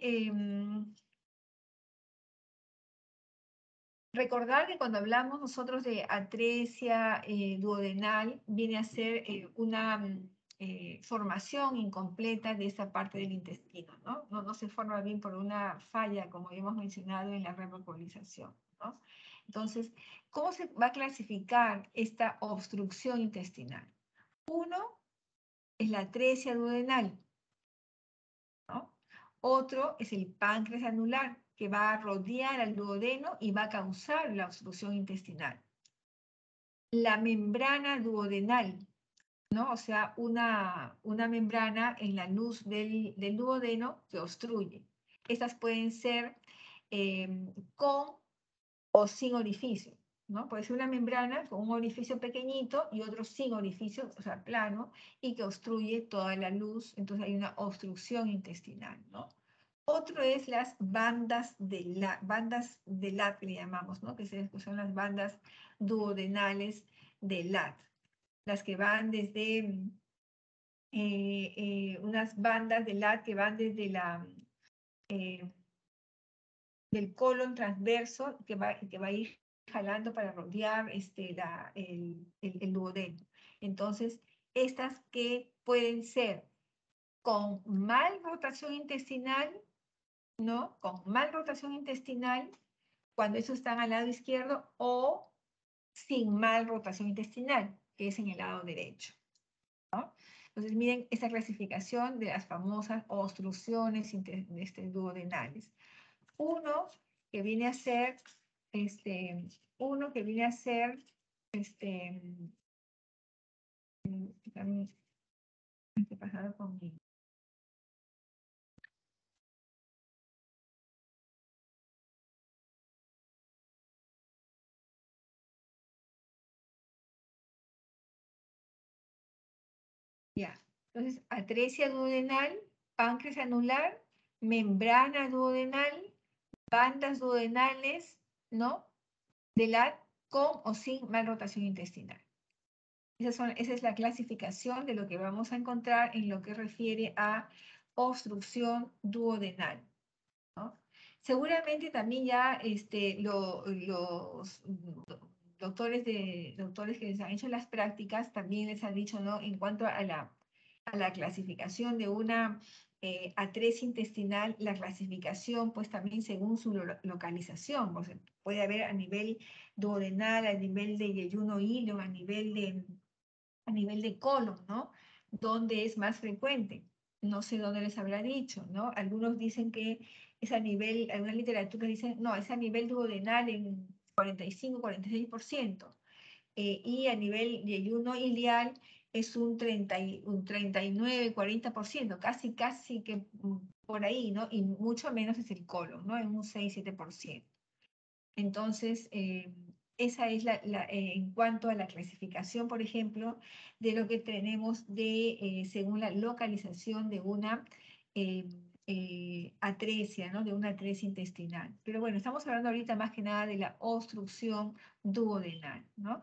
recordar que cuando hablamos nosotros de atresia duodenal, viene a ser una formación incompleta de esa parte del intestino, ¿no? No se forma bien por una falla, como hemos mencionado en la revacuolización, ¿no? Entonces, ¿cómo se va a clasificar esta obstrucción intestinal? Uno es la atresia duodenal, ¿no? Otro es el páncreas anular, que va a rodear al duodeno y va a causar la obstrucción intestinal. La membrana duodenal, ¿no? O sea, una membrana en la luz del duodeno que obstruye. Estas pueden ser con o sin orificio, ¿no? Puede ser una membrana con un orificio pequeñito y otro sin orificio, o sea, plano, y que obstruye toda la luz, entonces hay una obstrucción intestinal, ¿no? Otro es las bandas de LAT, que le llamamos, ¿no? Que son las bandas duodenales de LAT, las que van desde unas bandas de LAT que van desde del colon transverso que va a ir jalando para rodear el duodeno. Entonces, estas que pueden ser con mal rotación intestinal, ¿no? Con mal rotación intestinal, cuando esos están al lado izquierdo, o sin mal rotación intestinal, que es en el lado derecho, ¿no? Entonces, miren esta clasificación de las famosas obstrucciones duodenales. Uno que viene a ser, ¿qué pasaba conmigo? Ya, entonces, atresia duodenal, páncreas anular, membrana duodenal, bandas duodenales, ¿no? De LAT con o sin malrotación intestinal. Esa es la clasificación de lo que vamos a encontrar en lo que refiere a obstrucción duodenal, ¿no? Seguramente también ya los doctores que les han hecho las prácticas también les han dicho, ¿no? En cuanto a la clasificación de una atresia intestinal, la clasificación pues también según su localización, o sea, puede haber a nivel duodenal, a nivel de yeyuno ilion, a nivel de colon, ¿no? ¿Dónde es más frecuente? No sé dónde les habrá dicho, ¿no? Algunos dicen que es a nivel, algunas literaturas dicen, no, es a nivel duodenal en 45, 46%. Y a nivel yeyuno ilial es un 39, 40%, casi que por ahí, ¿no? Y mucho menos es el colon, ¿no? En un 6, 7%. Entonces, esa es en cuanto a la clasificación, por ejemplo, de lo que tenemos según la localización de una atresia, ¿no? De una atresia intestinal. Pero bueno, estamos hablando ahorita más que nada de la obstrucción duodenal, ¿no?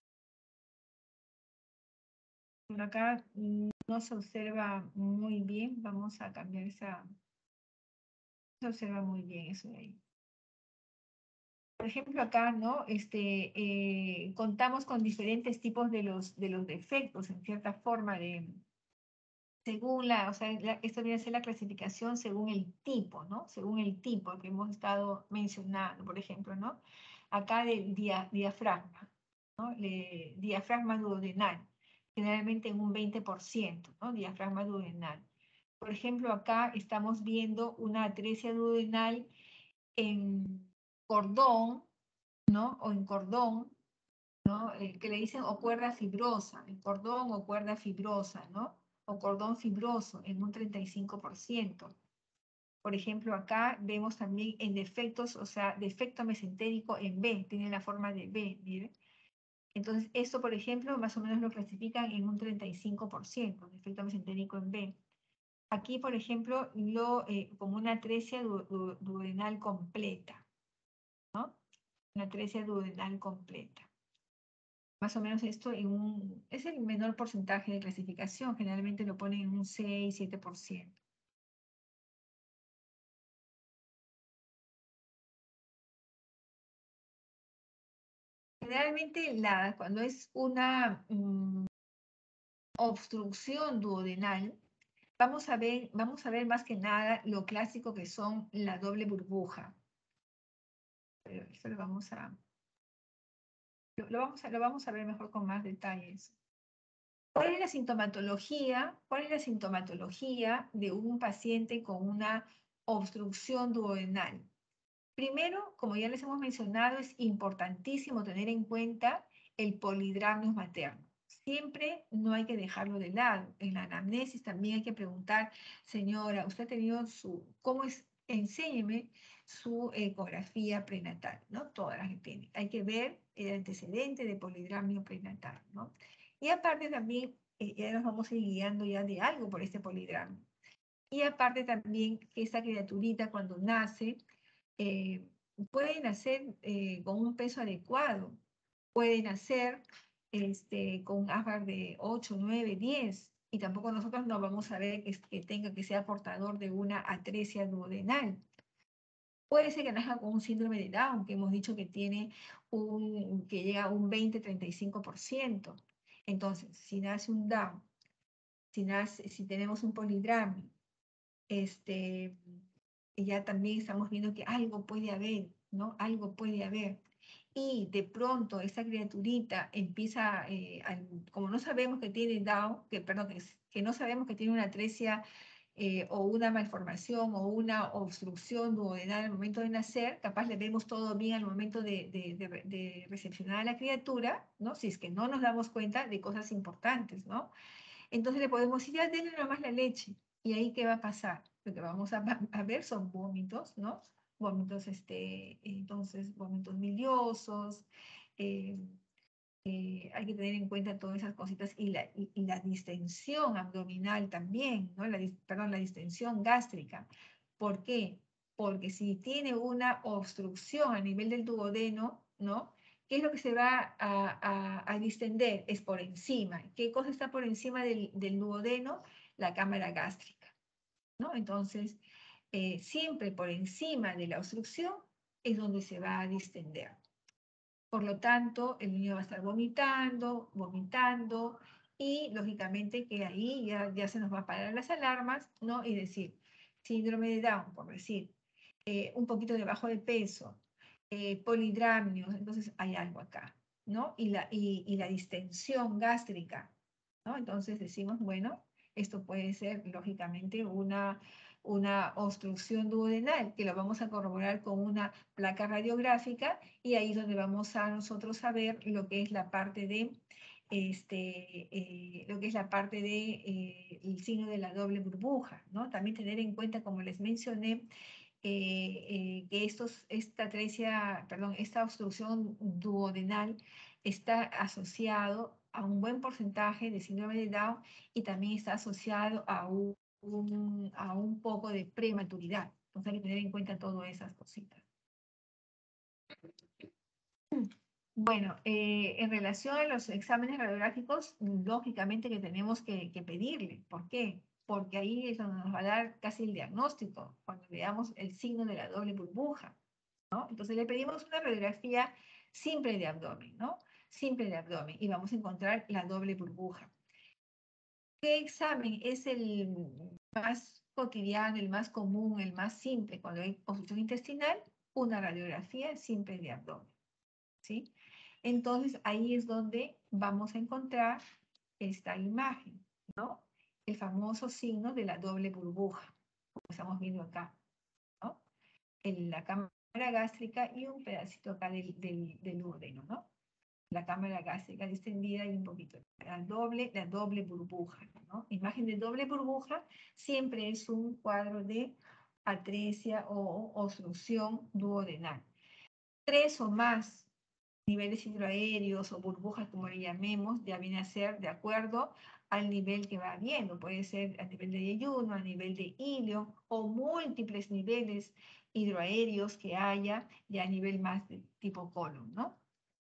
Por acá no se observa muy bien, vamos a cambiar esa. No se observa muy bien eso de ahí. Por ejemplo, acá, ¿no? Contamos con diferentes tipos de los defectos, en cierta forma, según esto viene a ser la clasificación según el tipo, ¿no? Según el tipo que hemos estado mencionando, por ejemplo, ¿no? Acá del diafragma, ¿no? Diafragma duodenal, generalmente en un 20%, ¿no? Diafragma duodenal. Por ejemplo, acá estamos viendo una atresia duodenal en cordón, ¿no? O en cordón, ¿no? Que le dicen o cuerda fibrosa, el cordón o cuerda fibrosa, ¿no? O cordón fibroso en un 35%. Por ejemplo, acá vemos también en defectos, o sea, defecto mesentérico en B, tiene la forma de B, ¿miren? Entonces, esto, por ejemplo, más o menos lo clasifican en un 35%, defecto mesentérico en B. Aquí, por ejemplo, como una atresia duodenal completa, ¿no? Una atresia duodenal completa. Más o menos esto es el menor porcentaje de clasificación, generalmente lo ponen en un 6, 7%. Generalmente cuando es una obstrucción duodenal, vamos a ver más que nada lo clásico que son la doble burbuja. Pero eso lo vamos a ver mejor con más detalles. ¿Cuál es la sintomatología? ¿Cuál es la sintomatología de un paciente con una obstrucción duodenal? Primero, como ya les hemos mencionado, es importantísimo tener en cuenta el polidramnios materno. siempre no hay que dejarlo de lado. En la anamnesis también hay que preguntar, señora, ¿usted ha tenido cómo es? Enséñeme su ecografía prenatal, ¿no? Todas las que tiene. Hay que ver el antecedente de polidramio prenatal, ¿no? Y aparte también, ya nos vamos a ir guiando ya de algo por este polidramio. Y aparte también que esta criaturita cuando nace, puede nacer con un peso adecuado, puede nacer con un Apgar de 8, 9, 10, y tampoco nosotros no vamos a ver que sea portador de una atresia duodenal. Puede ser que nazca con un síndrome de Down, que hemos dicho que que llega a un 20-35%. Entonces, si nace un Down, si tenemos un polidramio, ya también estamos viendo que algo puede haber, ¿no? Algo puede haber. Y de pronto esa criaturita empieza, como no sabemos que tiene Down, que no sabemos que tiene una atresia o una malformación o una obstrucción duodenal al momento de nacer, capaz le vemos todo bien al momento de recepcionar a la criatura, ¿no? Si es que no nos damos cuenta de cosas importantes, ¿no? Entonces le podemos decir, ya denle nomás la leche. ¿Y ahí qué va a pasar? Lo que vamos a ver son vómitos, ¿no? Vómitos, entonces, vómitos biliosos. Hay que tener en cuenta todas esas cositas y la distensión abdominal también, ¿no? Perdón, la distensión gástrica. ¿Por qué? Porque si tiene una obstrucción a nivel del duodeno, ¿no? ¿Qué es lo que se va a distender? Es por encima. ¿Qué cosa está por encima del duodeno? La cámara gástrica, ¿no? Entonces, siempre por encima de la obstrucción es donde se va a distender. Por lo tanto, el niño va a estar vomitando, vomitando, y lógicamente que ahí ya se nos va a parar las alarmas, ¿no? Y decir, síndrome de Down, por decir, un poquito de bajo de peso, polidramnios, entonces hay algo acá, ¿no? Y la distensión gástrica, ¿no? Entonces decimos, bueno, esto puede ser lógicamente una obstrucción duodenal, que lo vamos a corroborar con una placa radiográfica, y ahí es donde vamos a nosotros a ver lo que es la parte de el signo de la doble burbuja, ¿no? También tener en cuenta, como les mencioné, que esta obstrucción duodenal está asociado a un buen porcentaje de síndrome de Down, y también está asociado a un poco de prematuridad. Entonces hay que tener en cuenta todas esas cositas. Bueno, en relación a los exámenes radiográficos, lógicamente que tenemos que pedirle. ¿Por qué? Porque ahí es donde nos va a dar casi el diagnóstico, cuando veamos el signo de la doble burbuja, ¿no? Entonces le pedimos una radiografía simple de abdomen, ¿no? Simple de abdomen, y vamos a encontrar la doble burbuja. ¿Qué examen es el más cotidiano, el más común, el más simple cuando hay obstrucción intestinal? Una radiografía simple de abdomen, ¿sí? Entonces ahí es donde vamos a encontrar esta imagen, ¿no? El famoso signo de la doble burbuja, como estamos viendo acá, ¿no? La cámara gástrica y un pedacito acá del duodeno, ¿no? La cámara gástrica distendida y un poquito. La doble burbuja, ¿no? Imagen de doble burbuja siempre es un cuadro de atresia o obstrucción duodenal. 3 o más niveles hidroaéreos o burbujas, como le llamemos, ya viene a ser de acuerdo al nivel que va habiendo. Puede ser a nivel de ayuno, a nivel de ilio, o múltiples niveles hidroaéreos que haya ya a nivel más de tipo colon, ¿no?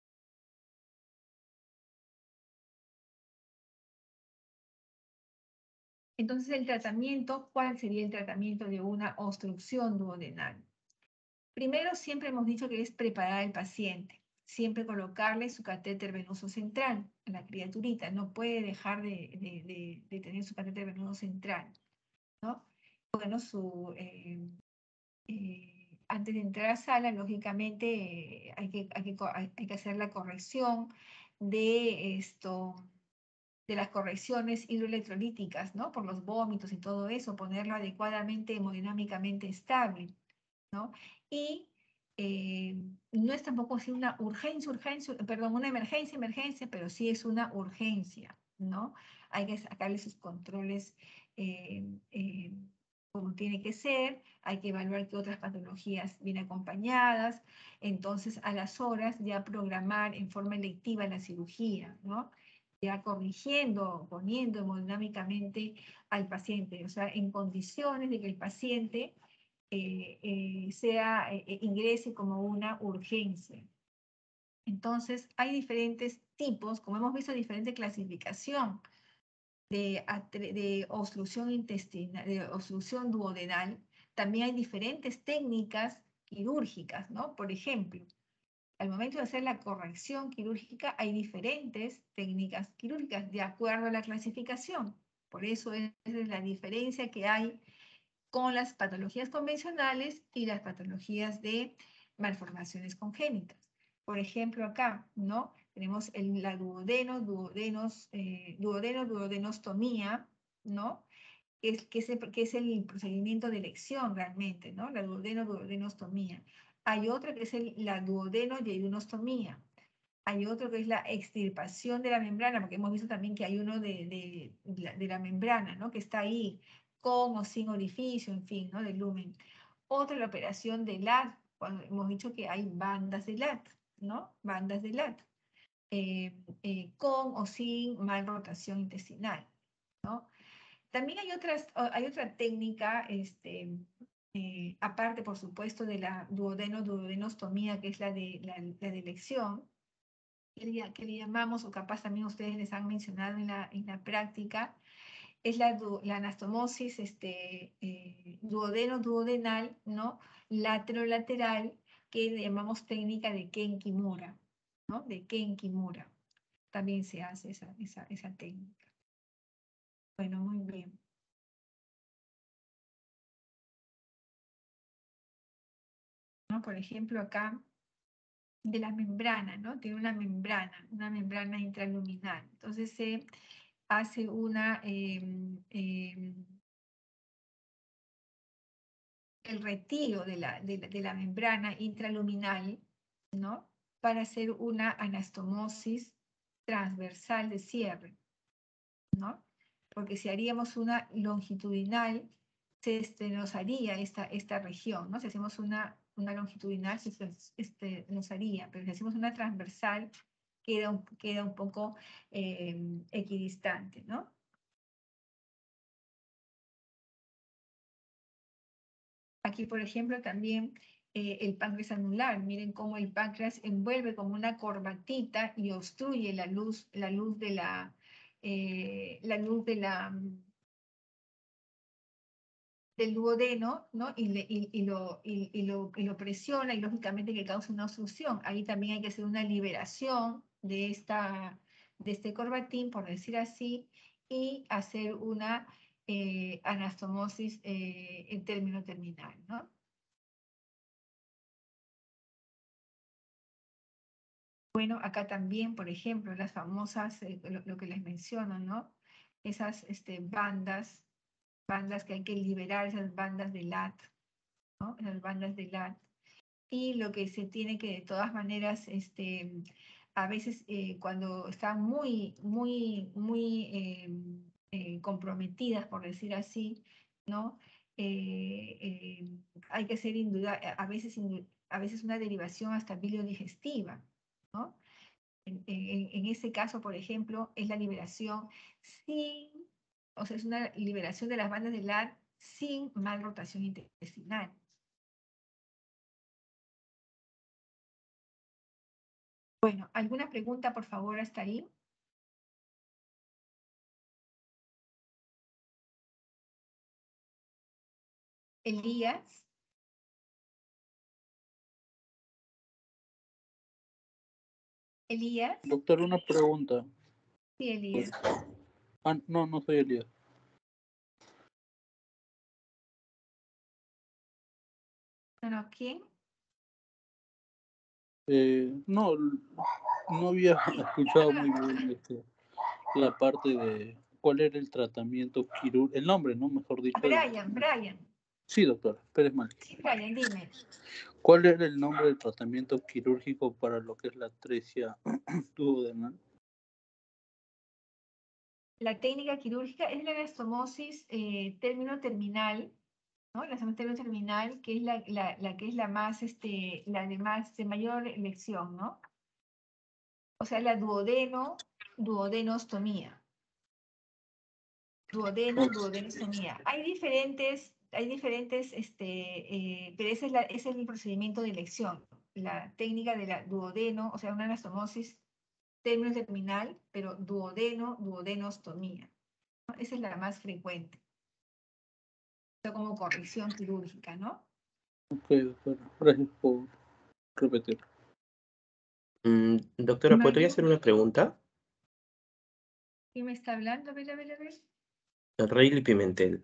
Entonces, el tratamiento, ¿cuál sería el tratamiento de una obstrucción duodenal? Primero, siempre hemos dicho que es preparar al paciente. Siempre colocarle su catéter venoso central a la criaturita. No puede dejar de tener su catéter venoso central, ¿no? Bueno, antes de entrar a sala, lógicamente, hay que hacer la corrección de las correcciones hidroelectrolíticas, ¿no? Por los vómitos y todo eso, ponerlo adecuadamente hemodinámicamente estable, ¿no? Y no es tampoco así una una emergencia, pero sí es una urgencia, ¿no? Hay que sacarle sus controles como tiene que ser, hay que evaluar que otras patologías vienen acompañadas, entonces a las horas ya programar en forma electiva la cirugía, ¿no? Ya corrigiendo, poniendo hemodinámicamente al paciente, o sea, en condiciones de que el paciente ingrese como una urgencia. Entonces, hay diferentes tipos, como hemos visto, diferente clasificación de obstrucción intestinal, de obstrucción duodenal. También hay diferentes técnicas quirúrgicas, ¿no? Por ejemplo, al momento de hacer la corrección quirúrgica, hay diferentes técnicas quirúrgicas de acuerdo a la clasificación. Por eso es la diferencia que hay con las patologías convencionales y las patologías de malformaciones congénitas. Por ejemplo, acá, ¿no? Tenemos la duodenostomía, ¿no? Que es el procedimiento de elección realmente, ¿no? La duodenostomía. Hay otra que es la duodenoyeyunostomía. Hay otro que es la extirpación de la membrana, porque hemos visto también que hay uno de la membrana, ¿no? Que está ahí, con o sin orificio, en fin, ¿no? Del lumen. Otra, la operación de LAT, cuando hemos dicho que hay bandas de LAT, ¿no? Bandas de LAT, con o sin mal rotación intestinal, ¿no? También hay otra técnica, aparte, por supuesto, de la duodenostomía, que es la de elección, que le llamamos, o capaz también ustedes les han mencionado en la práctica, es la anastomosis duodenal, ¿no? Laterolateral, que le llamamos técnica de Ken Kimura, ¿no? De Ken Kimura. También se hace esa técnica. Bueno, muy bien. ¿No? Por ejemplo, acá, de la membrana, ¿no? Tiene una membrana intraluminal. Entonces se hace el retiro de la membrana intraluminal, ¿no? Para hacer una anastomosis transversal de cierre, ¿no? Porque si haríamos una longitudinal, se estenosaría esta región, ¿no? Si hacemos una longitudinal, se estenosaría, pero si hacemos una transversal, queda un poco equidistante, ¿no? Aquí, por ejemplo, también el páncreas anular. Miren cómo el páncreas envuelve como una corbatita y obstruye la luz del duodeno, ¿no? Y lo presiona y lógicamente que causa una obstrucción. Ahí también hay que hacer una liberación de este corbatín, por decir así, y hacer una anastomosis en término terminal, ¿no? Bueno, acá también, por ejemplo, las famosas, lo que les menciono, ¿no? Esas bandas que hay que liberar, esas bandas de LAT, ¿no? Esas bandas de LAT. Y lo que se tiene que, de todas maneras, a veces cuando están muy comprometidas, por decir así, ¿no? Hay que hacer a veces una derivación hasta biliodigestiva, ¿no? En ese caso, por ejemplo, es la liberación o sea, es una liberación de las bandas de LAT sin mal rotación intestinal. Bueno, ¿alguna pregunta, por favor, hasta ahí? Elías. Elías. Doctor, una pregunta. Sí, Elías. No soy Elías. No, ¿quién? No había escuchado muy bien la parte de cuál era el tratamiento quirúrgico, el nombre, ¿no? Mejor dicho. Brian. Sí, doctora, Pérez Mali. Sí, Brian, dime. ¿Cuál era el nombre del tratamiento quirúrgico para lo que es la atresia duodenal? La técnica quirúrgica es la anastomosis término terminal, ¿no? La anastomosis término terminal, que es la que es la más, la de mayor elección, ¿no? O sea, la duodenostomía. Duodenostomía. Hay diferentes, pero ese es el procedimiento de elección. La técnica de la duodeno, o sea, una anastomosis término terminal, pero duodenostomía, ¿no? Esa es la más frecuente. O sea, como corrección quirúrgica, ¿no? Ok, doctora, gracias por repetir. Doctora, ¿podría Mario, hacer una pregunta? ¿quién me está hablando? A ver, a ver, a ver. Rayleigh Pimentel.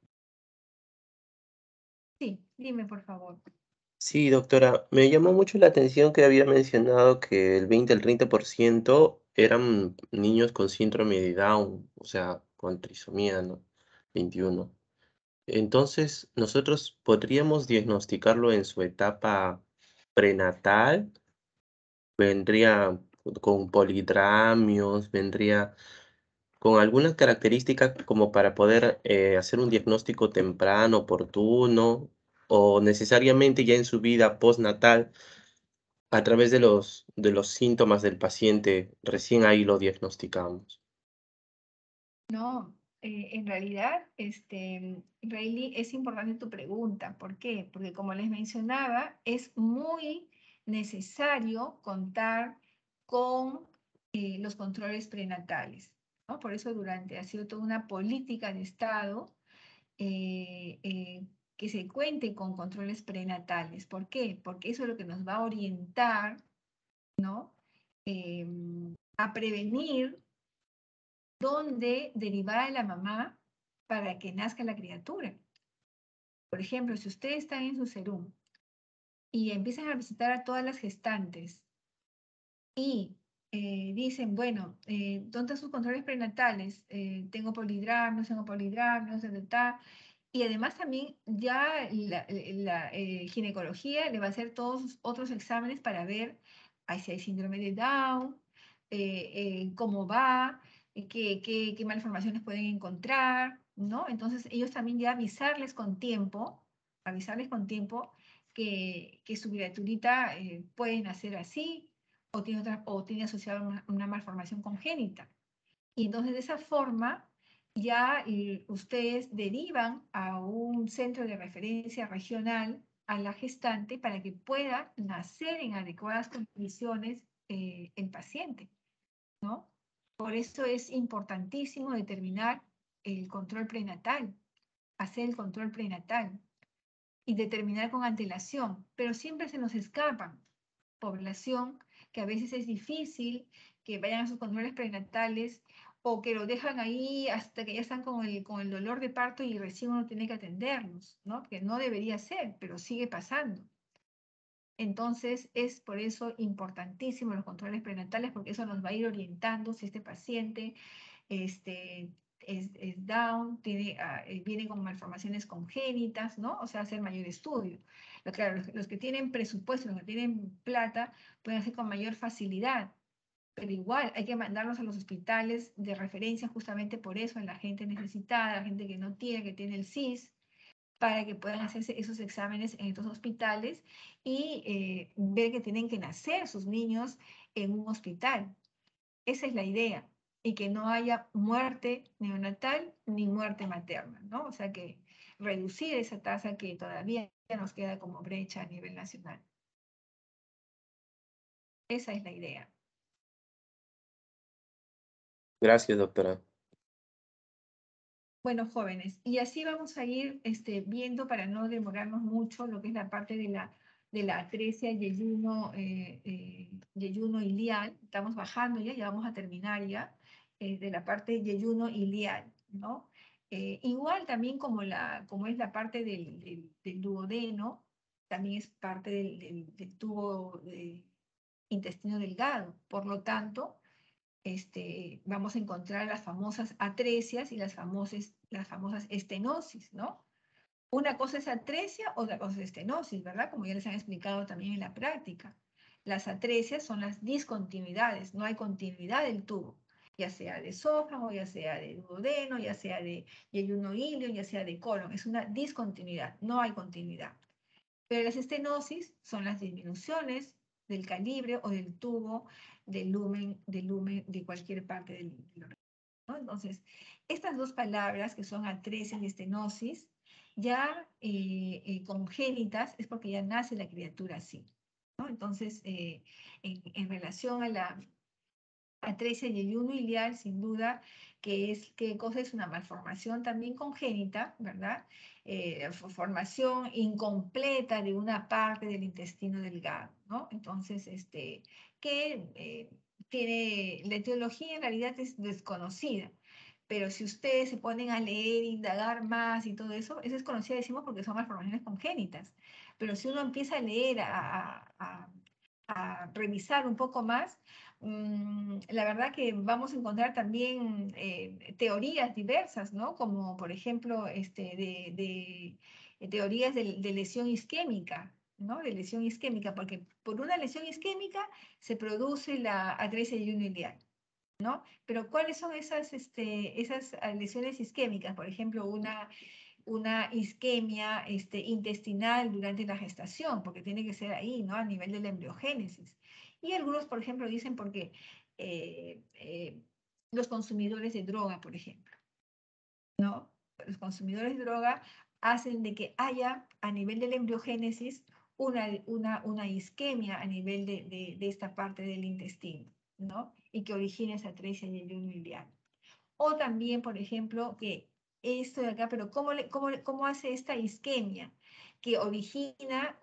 Sí, dime, por favor. Sí, doctora, me llamó mucho la atención que había mencionado que el 20 al 30% eran niños con síndrome de Down, o sea, con trisomía, ¿no? 21. Entonces, nosotros podríamos diagnosticarlo en su etapa prenatal, vendría con polidramios, vendría con algunas características como para poder hacer un diagnóstico temprano, oportuno, o necesariamente ya en su vida postnatal, a través de los síntomas del paciente, recién ahí lo diagnosticamos. No, en realidad, Rayleigh, es importante tu pregunta. ¿Por qué? Porque como les mencionaba, es muy necesario contar con los controles prenatales, ¿no? Por eso ha sido toda una política de Estado eh, eh, que se cuente con controles prenatales. ¿Por qué? Porque eso es lo que nos va a orientar, ¿no? A prevenir dónde derivar a la mamá para que nazca la criatura. Por ejemplo, si ustedes están en su serum y empiezan a visitar a todas las gestantes y dicen, bueno, ¿dónde están sus controles prenatales? Tengo polidramios, y además también ya la ginecología le va a hacer todos otros exámenes para ver si hay síndrome de Down, cómo va, qué malformaciones pueden encontrar, ¿no? Entonces ellos también ya avisarles con tiempo que su criaturita puede nacer así o tiene asociada una malformación congénita. Y entonces de esa forma ya ustedes derivan a un centro de referencia regional a la gestante para que pueda nacer en adecuadas condiciones el paciente, ¿no? Por eso es importantísimo determinar el control prenatal, hacer el control prenatal y determinar con antelación, pero siempre se nos escapan población que a veces es difícil que vayan a sus controles prenatales o que lo dejan ahí hasta que ya están con el dolor de parto y recién uno tiene que atenderlos, ¿no? Que no debería ser, pero sigue pasando. Entonces, es por eso importantísimo los controles prenatales, porque eso nos va a ir orientando si este paciente este, es Down, viene con malformaciones congénitas, ¿no? O sea, hacer mayor estudio. Pero claro, los que tienen presupuesto, los que tienen plata, pueden hacer con mayor facilidad. Pero igual hay que mandarlos a los hospitales de referencia justamente por eso, a la gente necesitada, a la gente que no tiene, que tiene el CIS, para que puedan hacerse esos exámenes en estos hospitales y ver que tienen que nacer sus niños en un hospital. Esa es la idea. Y que no haya muerte neonatal ni muerte materna, ¿no? O sea que reducir esa tasa que todavía nos queda como brecha a nivel nacional. Esa es la idea. Gracias, doctora. Bueno, jóvenes, y así vamos a ir viendo para no demorarnos mucho lo que es la parte de la atresia yeyuno ilial. Estamos bajando ya vamos a terminar ya, de la parte yeyuno ilial, ¿no? Igual también como es la parte del duodeno, también es parte del tubo intestino delgado. Por lo tanto, vamos a encontrar las famosas atresias y las famosas estenosis, ¿no? Una cosa es atresia, otra cosa es estenosis, ¿verdad? Como ya les han explicado también en la práctica. Las atresias son las discontinuidades, no hay continuidad del tubo, ya sea de esófago, ya sea de duodeno, ya sea de yeyuno ilio, ya sea de colon. Es una discontinuidad, no hay continuidad. Pero las estenosis son las disminuciones del calibre o del tubo, del lumen de cualquier parte del organismo, ¿no? Entonces, estas dos palabras que son atresia y estenosis, ya congénitas, es porque ya nace la criatura así, ¿no? Entonces, en relación a la atresia y yeyuno iliar, sin duda, ¿qué cosa es una malformación también congénita, ¿verdad? Formación incompleta de una parte del intestino delgado, ¿no? Entonces, que tiene, la etiología en realidad es desconocida, pero si ustedes se ponen a leer, indagar más y todo eso, es desconocida, decimos, porque son malformaciones congénitas, pero si uno empieza a leer, a revisar un poco más, la verdad que vamos a encontrar también teorías diversas, ¿no? Como por ejemplo de teorías de lesión isquémica, ¿no? De lesión isquémica, porque por una lesión isquémica se produce la atresia yeyuno-iliar, ¿no? Pero ¿cuáles son esas lesiones isquémicas? Por ejemplo, una isquemia intestinal durante la gestación, porque tiene que ser ahí, ¿no? A nivel de la embriogénesis. Y algunos, por ejemplo, dicen porque los consumidores de droga, por ejemplo, ¿no? Los consumidores de droga hacen de que haya a nivel de la embriogénesis una isquemia a nivel de esta parte del intestino, ¿no? Y que origine esa atresia yeyuno-iliar. O también, por ejemplo, que esto de acá, pero ¿cómo hace esta isquemia? Que origina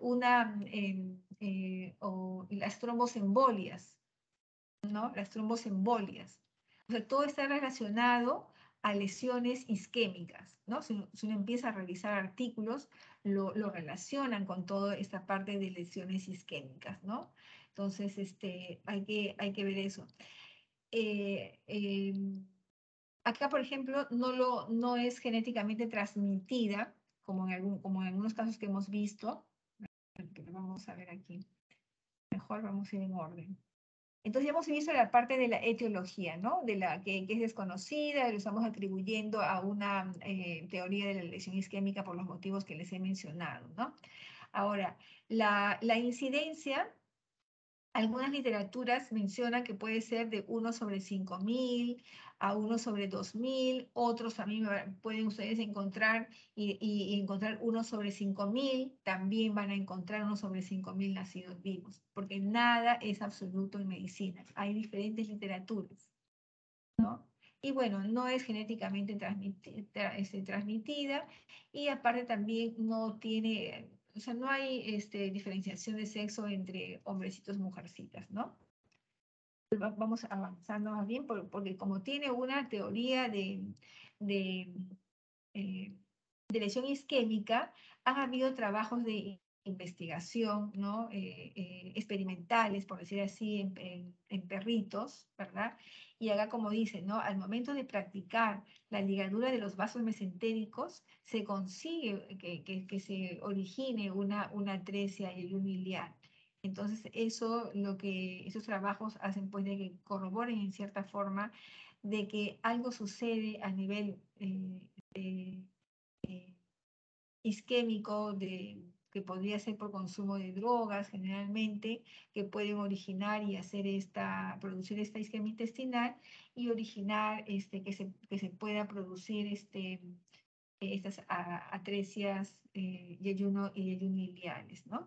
o las tromboembolias, ¿no? Las tromboembolias. O sea, todo está relacionado a lesiones isquémicas, ¿no? Si uno empieza a revisar artículos, lo relacionan con toda esta parte de lesiones isquémicas, ¿no? Entonces, hay que ver eso. Acá, por ejemplo, no es genéticamente transmitida, como en algunos casos que hemos visto. Vamos a ver aquí. Mejor vamos a ir en orden. Entonces ya hemos visto la parte de la etiología, ¿no? De la que es desconocida, lo estamos atribuyendo a una teoría de la lesión isquémica por los motivos que les he mencionado, ¿no? Ahora, la incidencia, algunas literaturas mencionan que puede ser de 1 sobre 5.000 a 1 sobre 2.000, otros también pueden ustedes encontrar y encontrar 1 sobre 5.000, también van a encontrar 1 sobre 5.000 nacidos vivos, porque nada es absoluto en medicina, hay diferentes literaturas, ¿no? Y bueno, no es genéticamente transmitida y aparte también no tiene, o sea, no hay diferenciación de sexo entre hombrecitos y mujercitas, ¿no? Vamos avanzando más bien porque como tiene una teoría eh, de lesión isquémica, han habido trabajos de investigación, ¿no? Experimentales, por decir así, en perritos, ¿verdad? Y acá, como dice, ¿no? Al momento de practicar la ligadura de los vasos mesentéricos, se consigue que se origine una atresia iliar. Entonces, esos trabajos hacen pues de que corroboren en cierta forma de que algo sucede a nivel isquémico que podría ser por consumo de drogas generalmente, que pueden originar y producir esta isquemia intestinal y originar que se pueda producir estas atresias yeyuno y yeyuno-iliares, ¿no?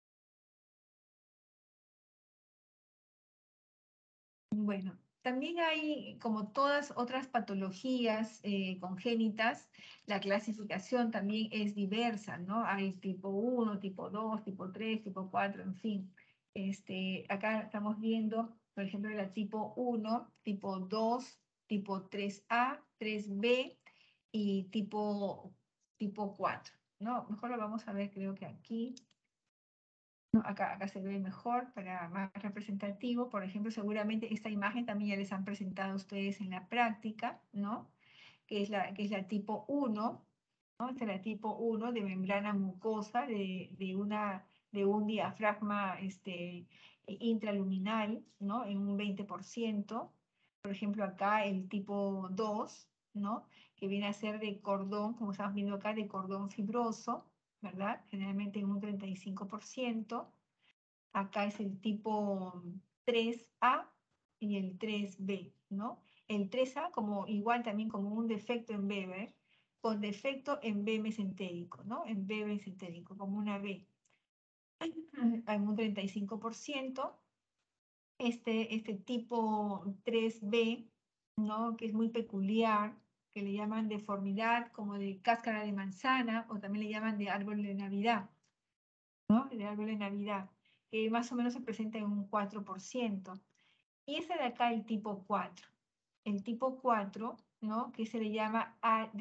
Bueno, también hay, como todas otras patologías congénitas, la clasificación también es diversa, ¿no? Hay tipo 1, tipo 2, tipo 3, tipo 4, en fin. Acá estamos viendo, por ejemplo, la tipo 1, tipo 2, tipo 3A, 3B y tipo 4, ¿no? Mejor lo vamos a ver, creo que aquí. No, acá se ve mejor, para más representativo. Por ejemplo, seguramente esta imagen también ya les han presentado a ustedes en la práctica, ¿no? Que es la tipo 1. ¿no? Esta es la tipo 1 de membrana mucosa de un diafragma intraluminal, ¿no? En un 20%. Por ejemplo, acá el tipo 2, ¿no? Que viene a ser de cordón, como estamos viendo acá, de cordón fibroso, ¿verdad? Generalmente en un 35%. Acá es el tipo 3A y el 3B, ¿no? El 3A como igual también como un defecto en B, con defecto en B mesentérico, ¿no? En B mesentérico, como una B. En un 35%. Este tipo 3B, ¿no? Que es muy peculiar, que le llaman deformidad como de cáscara de manzana, o también le llaman de árbol de Navidad, ¿no? De árbol de Navidad, que más o menos se presenta en un 4%. Y ese de acá, el tipo 4. El tipo 4, ¿no? Que se le llama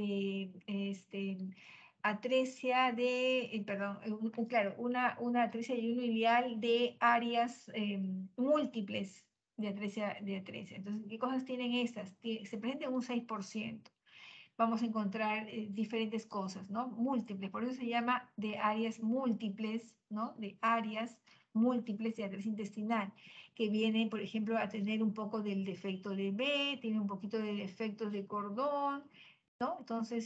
atresia de, perdón, claro, una atresia ilial de áreas múltiples de atresia. Entonces, ¿qué cosas tienen estas? Se presentan un 6%. Vamos a encontrar diferentes cosas, ¿no? Múltiples, por eso se llama de áreas múltiples, ¿no? De áreas múltiples de atresia intestinal, que viene, por ejemplo, a tener un poco del defecto de B, tiene un poquito de defectos de cordón, ¿no? Entonces,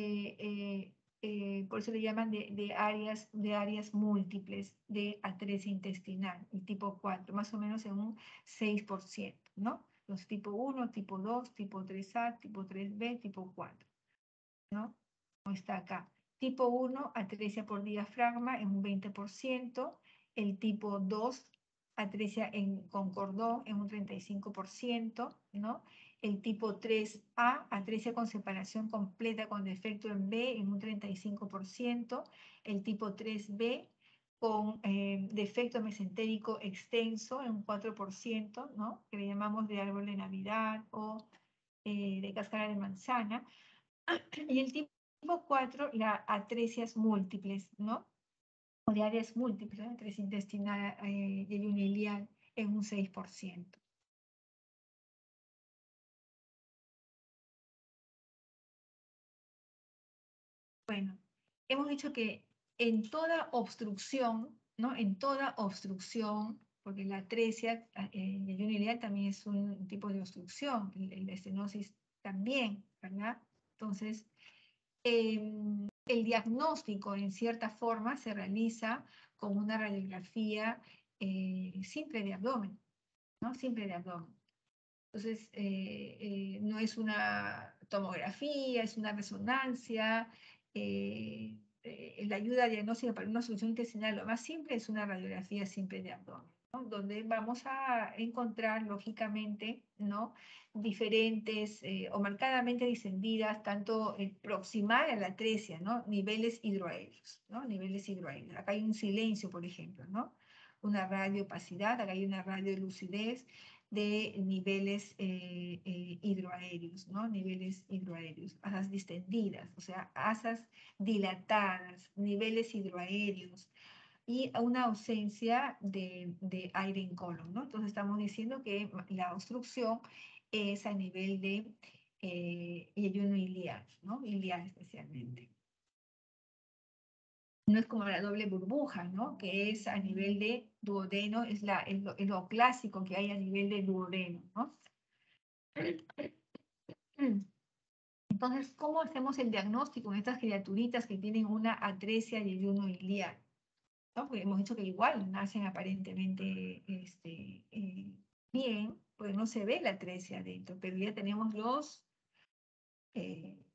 por eso le llaman de áreas múltiples de atresia intestinal, el tipo 4, más o menos en un 6%, ¿no? Los tipo 1, tipo 2, tipo 3A, tipo 3B, tipo 4, ¿no? Como está acá. Tipo 1, atresia por diafragma en un 20%. El tipo 2, atresia con cordón en un 35%, ¿no? El tipo 3A, atresia con separación completa con defecto en B en un 35%. El tipo 3B, con defecto mesentérico extenso en un 4%, ¿no? Que le llamamos de árbol de Navidad o de cáscara de manzana. Y el tipo 4, las atresias múltiples, ¿no? O de áreas múltiples, ¿no? Atresia intestinal y ilial en un 6%. Bueno, hemos dicho que en toda obstrucción, ¿no? En toda obstrucción, porque la atresia y el ilial también es un tipo de obstrucción, la estenosis también, ¿verdad? Entonces, el diagnóstico en cierta forma se realiza con una radiografía simple de abdomen, ¿no? Simple de abdomen. Entonces, no es una tomografía, es una resonancia. La ayuda diagnóstica para una solución intestinal, lo más simple es una radiografía simple de abdomen, ¿no? Donde vamos a encontrar, lógicamente, ¿no? Diferentes o marcadamente distendidas, tanto proximal a la atresia, ¿no? Niveles hidroaéreos, ¿no? Niveles hidroaéreos. Acá hay un silencio, por ejemplo, ¿no? Una radioopacidad, acá hay una radiolucidez de niveles hidroaéreos, ¿no? Niveles hidroaéreos, asas distendidas, o sea, asas dilatadas, niveles hidroaéreos y una ausencia de aire en colon, ¿no? Entonces estamos diciendo que la obstrucción es a nivel de ayuno iliar, ¿no? Iliar especialmente. No es como la doble burbuja, ¿no? Que es a nivel de duodeno, es lo clásico que hay a nivel de duodeno, ¿no? Entonces, ¿cómo hacemos el diagnóstico en estas criaturitas que tienen una atresia y ayuno iliar? ¿No? Porque hemos dicho que igual nacen aparentemente bien, pues no se ve la atresia adentro, pero ya tenemos eh,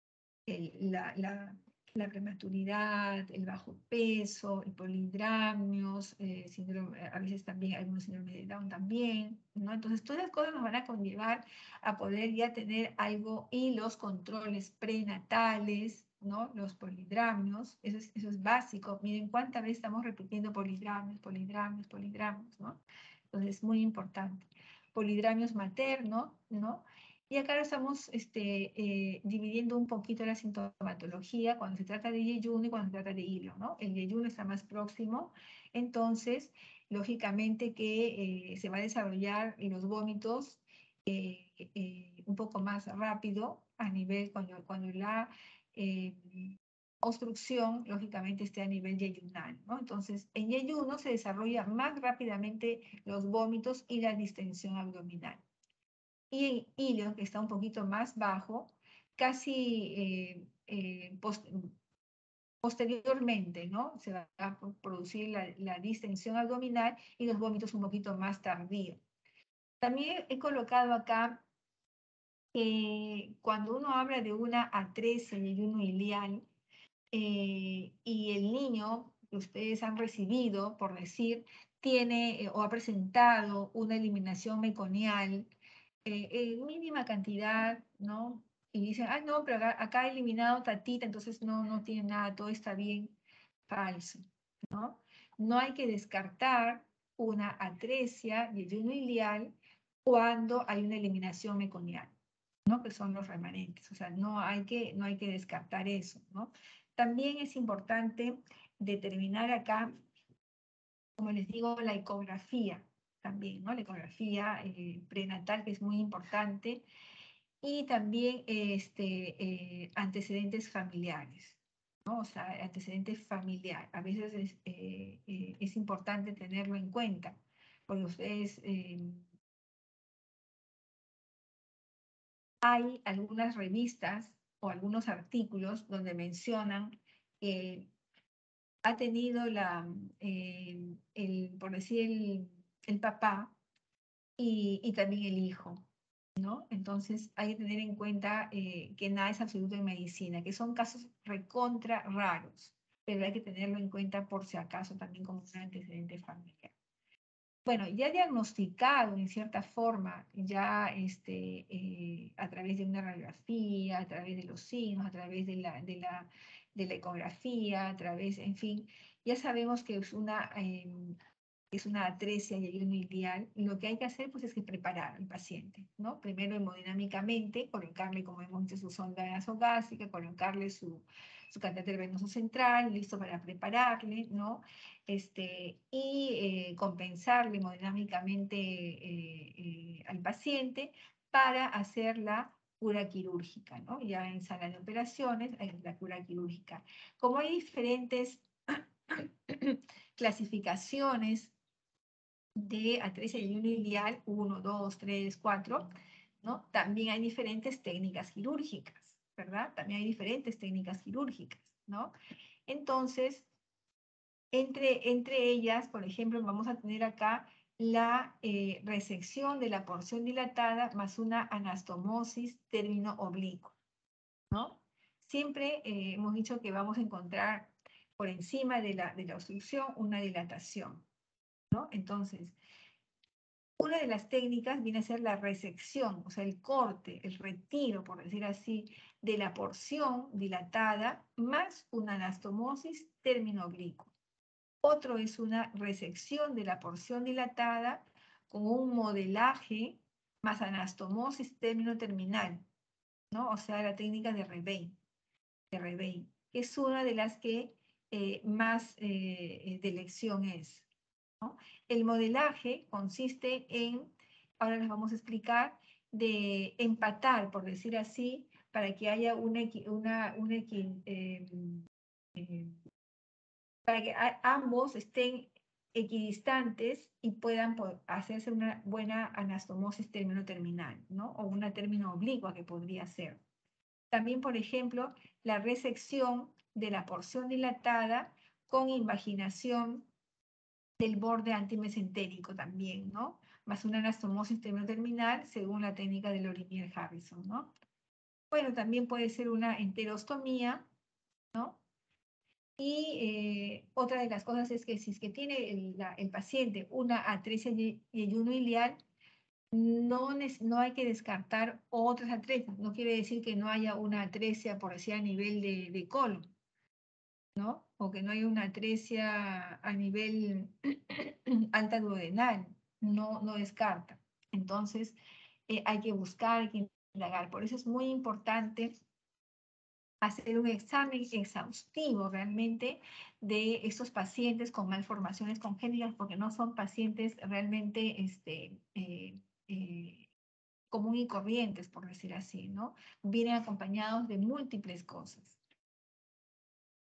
la prematuridad, el bajo peso, el polidramios, a veces también algunos síndromes de Down también, ¿no? Entonces todas las cosas nos van a conllevar a poder ya tener algo y los controles prenatales, ¿no? Los polidramios, eso es básico. Miren cuántas veces estamos repitiendo polidramios, ¿no? Entonces es muy importante. Polidramios maternos, ¿no? Y acá lo estamos dividiendo un poquito la sintomatología cuando se trata de yeyuno y cuando se trata de hilo, ¿no? El yeyuno está más próximo, entonces, lógicamente que se va a desarrollar los vómitos un poco más rápido a nivel cuando la obstrucción, lógicamente, esté a nivel yeyunal, ¿no? Entonces, en yeyuno se desarrolla más rápidamente los vómitos y la distensión abdominal. Y en híleo, que está un poquito más bajo, casi posteriormente, ¿no? Se va a producir la distensión abdominal y los vómitos un poquito más tardíos. También he colocado acá que cuando uno habla de una atresia y ayuno ilial, y el niño que ustedes han recibido, por decir, tiene o ha presentado una eliminación meconial en mínima cantidad, ¿no? Y dicen, ah, no, pero acá ha eliminado tatita, entonces no tiene nada, todo está bien. Falso, ¿no? No hay que descartar una atresia y ayuno ilial cuando hay una eliminación meconial, ¿no? Que son los remanentes, o sea, no hay que descartar eso, ¿no? También es importante determinar acá, como les digo, la ecografía también, ¿no? La ecografía prenatal, que es muy importante, y también antecedentes familiares, ¿no? O sea, antecedentes familiares. A veces es importante tenerlo en cuenta, porque ustedes... hay algunas revistas o algunos artículos donde mencionan que ha tenido por decir, el papá y también el hijo, ¿no? Entonces hay que tener en cuenta que nada es absoluto en medicina, que son casos recontra raros, pero hay que tenerlo en cuenta por si acaso también como un antecedente familiar. Bueno, ya diagnosticado en cierta forma, ya a través de una radiografía, a través de los signos, a través de la ecografía, a través, en fin, ya sabemos que es una atresia y ayuno ilial. Lo que hay que hacer pues es que preparar al paciente, ¿no? Primero hemodinámicamente, colocarle, como hemos dicho, su sonda nasogástrica, colocarle su catéter venoso central, listo para prepararle, ¿no? Y compensarle hemodinámicamente al paciente para hacer la cura quirúrgica, ¿no? Ya en sala de operaciones, hay la cura quirúrgica. Como hay diferentes clasificaciones de atresia y ayuno ilial, 1, 2, 3, 4, ¿no? También hay diferentes técnicas quirúrgicas, ¿verdad? También hay diferentes técnicas quirúrgicas, ¿no? Entonces, entre ellas, por ejemplo, vamos a tener acá la resección de la porción dilatada más una anastomosis término oblicuo, ¿no? Siempre hemos dicho que vamos a encontrar por encima de la obstrucción una dilatación, ¿no? Entonces, una de las técnicas viene a ser la resección, o sea, el corte, el retiro, por decir así, de la porción dilatada más una anastomosis término oblicuo. Otro es una resección de la porción dilatada con un modelaje más anastomosis término terminal, ¿no? O sea, la técnica de Rebay, que es una de las que más de elección es, ¿no? El modelaje consiste en, ahora les vamos a explicar, de empatar, por decir así, para que haya para que ambos estén equidistantes y puedan hacerse una buena anastomosis término terminal, ¿no? O una término oblicua que podría ser. También, por ejemplo, la resección de la porción dilatada con invaginación del borde antimesentérico también, ¿no? Más una anastomosis término terminal según la técnica de Lorimier-Harrison, ¿no? Bueno, también puede ser una enterostomía, ¿no? Y otra de las cosas es que si es que tiene el paciente una atresia y ayuno ilial, no hay que descartar otras atresias. No quiere decir que no haya una atresia, por decir, a nivel de colon, ¿no? O que no haya una atresia a nivel alta duodenal. No descarta. Entonces, hay que buscar, hay que indagar. Por eso es muy importante hacer un examen exhaustivo realmente de estos pacientes con malformaciones congénitas, porque no son pacientes realmente común y corrientes, por decir así, ¿no? Vienen acompañados de múltiples cosas.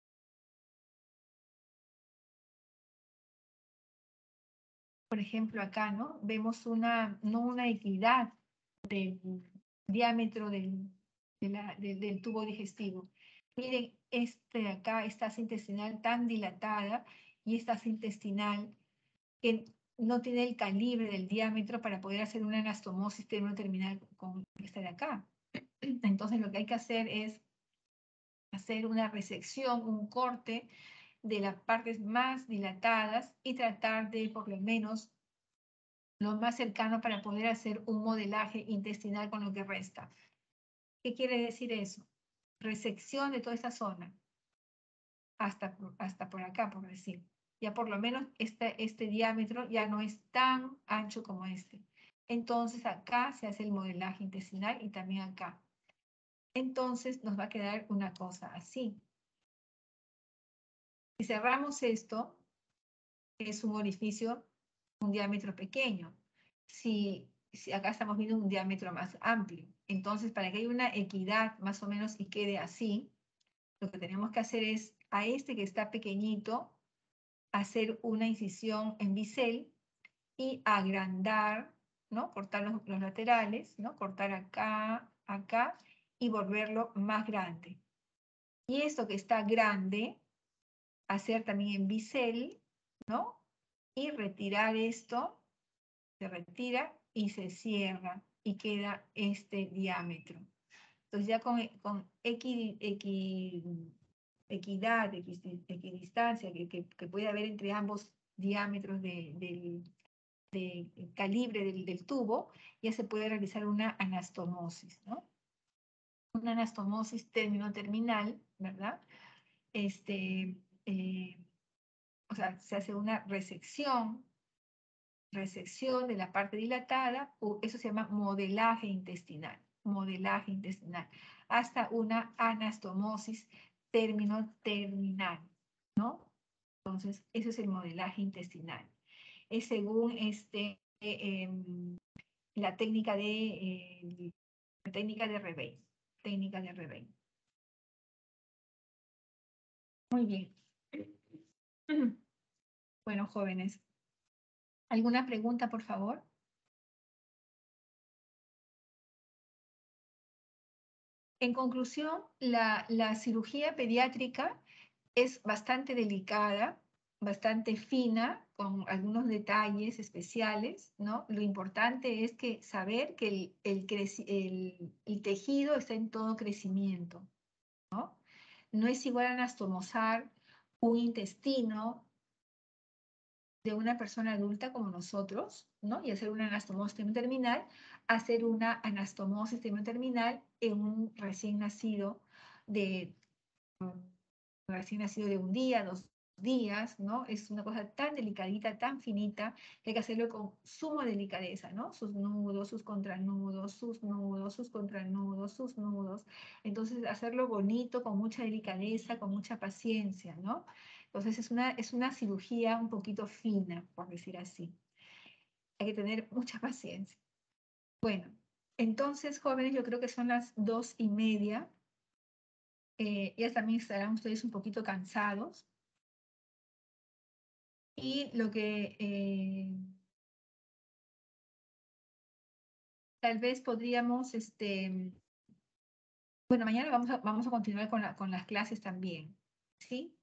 por ejemplo, acá, ¿no? Vemos no una equidad del diámetro del tubo digestivo. Miren, de acá, esta asa intestinal tan dilatada y esta asa intestinal que no tiene el calibre del diámetro para poder hacer una anastomosis terminal con esta de acá. Entonces, lo que hay que hacer es hacer una resección, un corte de las partes más dilatadas y tratar de, por lo menos, lo más cercano para poder hacer un modelaje intestinal con lo que resta. ¿Qué quiere decir eso? Resección de toda esta zona, hasta por acá, por decir. Ya por lo menos este diámetro ya no es tan ancho como este. Entonces acá se hace el modelaje intestinal y también acá. Entonces nos va a quedar una cosa así. Si cerramos esto, es un orificio, un diámetro pequeño. Si acá estamos viendo un diámetro más amplio. Entonces, para que haya una equidad más o menos y quede así, lo que tenemos que hacer es a este que está pequeñito, hacer una incisión en bisel y agrandar, ¿no? Cortar los laterales, ¿no? Cortar acá, acá y volverlo más grande. Y esto que está grande, hacer también en bisel, ¿no? Y retirar esto, se retira y se cierra y queda este diámetro. Entonces ya con equidad, equidistancia que puede haber entre ambos diámetros del calibre del tubo, ya se puede realizar una anastomosis, ¿no? Una anastomosis término-terminal, ¿verdad? O sea, se hace una resección de la parte dilatada, o eso se llama modelaje intestinal, hasta una anastomosis término-terminal, ¿no? Entonces, eso es el modelaje intestinal. Es según la técnica de Rebay. Muy bien. Bueno, jóvenes, ¿alguna pregunta, por favor? En conclusión, la cirugía pediátrica es bastante delicada, bastante fina, con algunos detalles especiales, ¿no? Lo importante es saber que el tejido está en todo crecimiento, ¿no? No es igual anastomosar un intestino de una persona adulta como nosotros, ¿no? Y hacer una anastomosis terminal, hacer una anastomosis terminal en un recién nacido de un día, 2 días, ¿no? Es una cosa tan delicadita, tan finita, que hay que hacerlo con suma delicadeza, ¿no? Sus nudos, sus contranudos, sus nudos, sus contranudos, sus nudos. Entonces, hacerlo bonito, con mucha delicadeza, con mucha paciencia, ¿no? Entonces, es una cirugía un poquito fina, por decir así. Hay que tener mucha paciencia. Bueno, entonces, jóvenes, yo creo que son las 2:30. Ya también estarán ustedes un poquito cansados. Y lo que tal vez podríamos, bueno, mañana vamos a continuar con las clases también, ¿sí?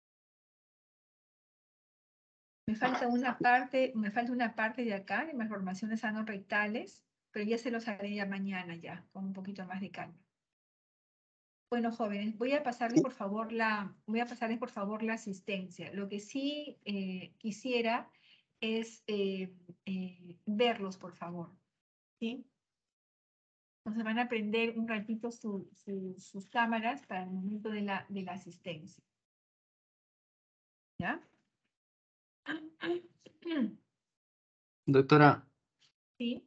Me falta una parte de acá, de malformaciones anorrectales, pero ya se los haré ya mañana ya, con un poquito más de calma. Bueno, jóvenes, voy a pasarles por favor la asistencia. Lo que sí quisiera es verlos, por favor, ¿sí? Entonces van a prender un ratito sus cámaras para el momento de la asistencia. ¿Ya? Doctora, Sí.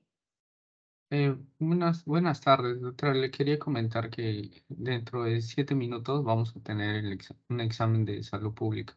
buenas tardes, doctora. Le quería comentar que dentro de 7 minutos vamos a tener un examen de salud pública.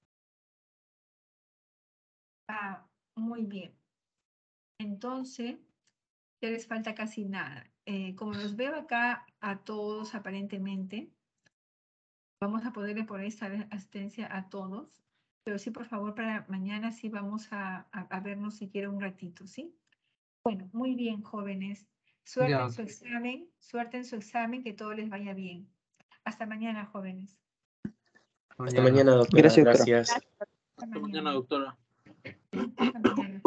Ah, muy bien. Entonces, ya les falta casi nada. Como los veo acá a todos aparentemente, vamos a poderle poner esta asistencia a todos. Pero sí, por favor, para mañana sí vamos a vernos siquiera un ratito, ¿sí? Bueno, muy bien, jóvenes. Suerte Ya, en su examen, que todo les vaya bien. Hasta mañana, jóvenes. Hasta mañana, doctora. Gracias, doctora. Gracias. Hasta Hasta mañana, mañana. doctora. Hasta mañana.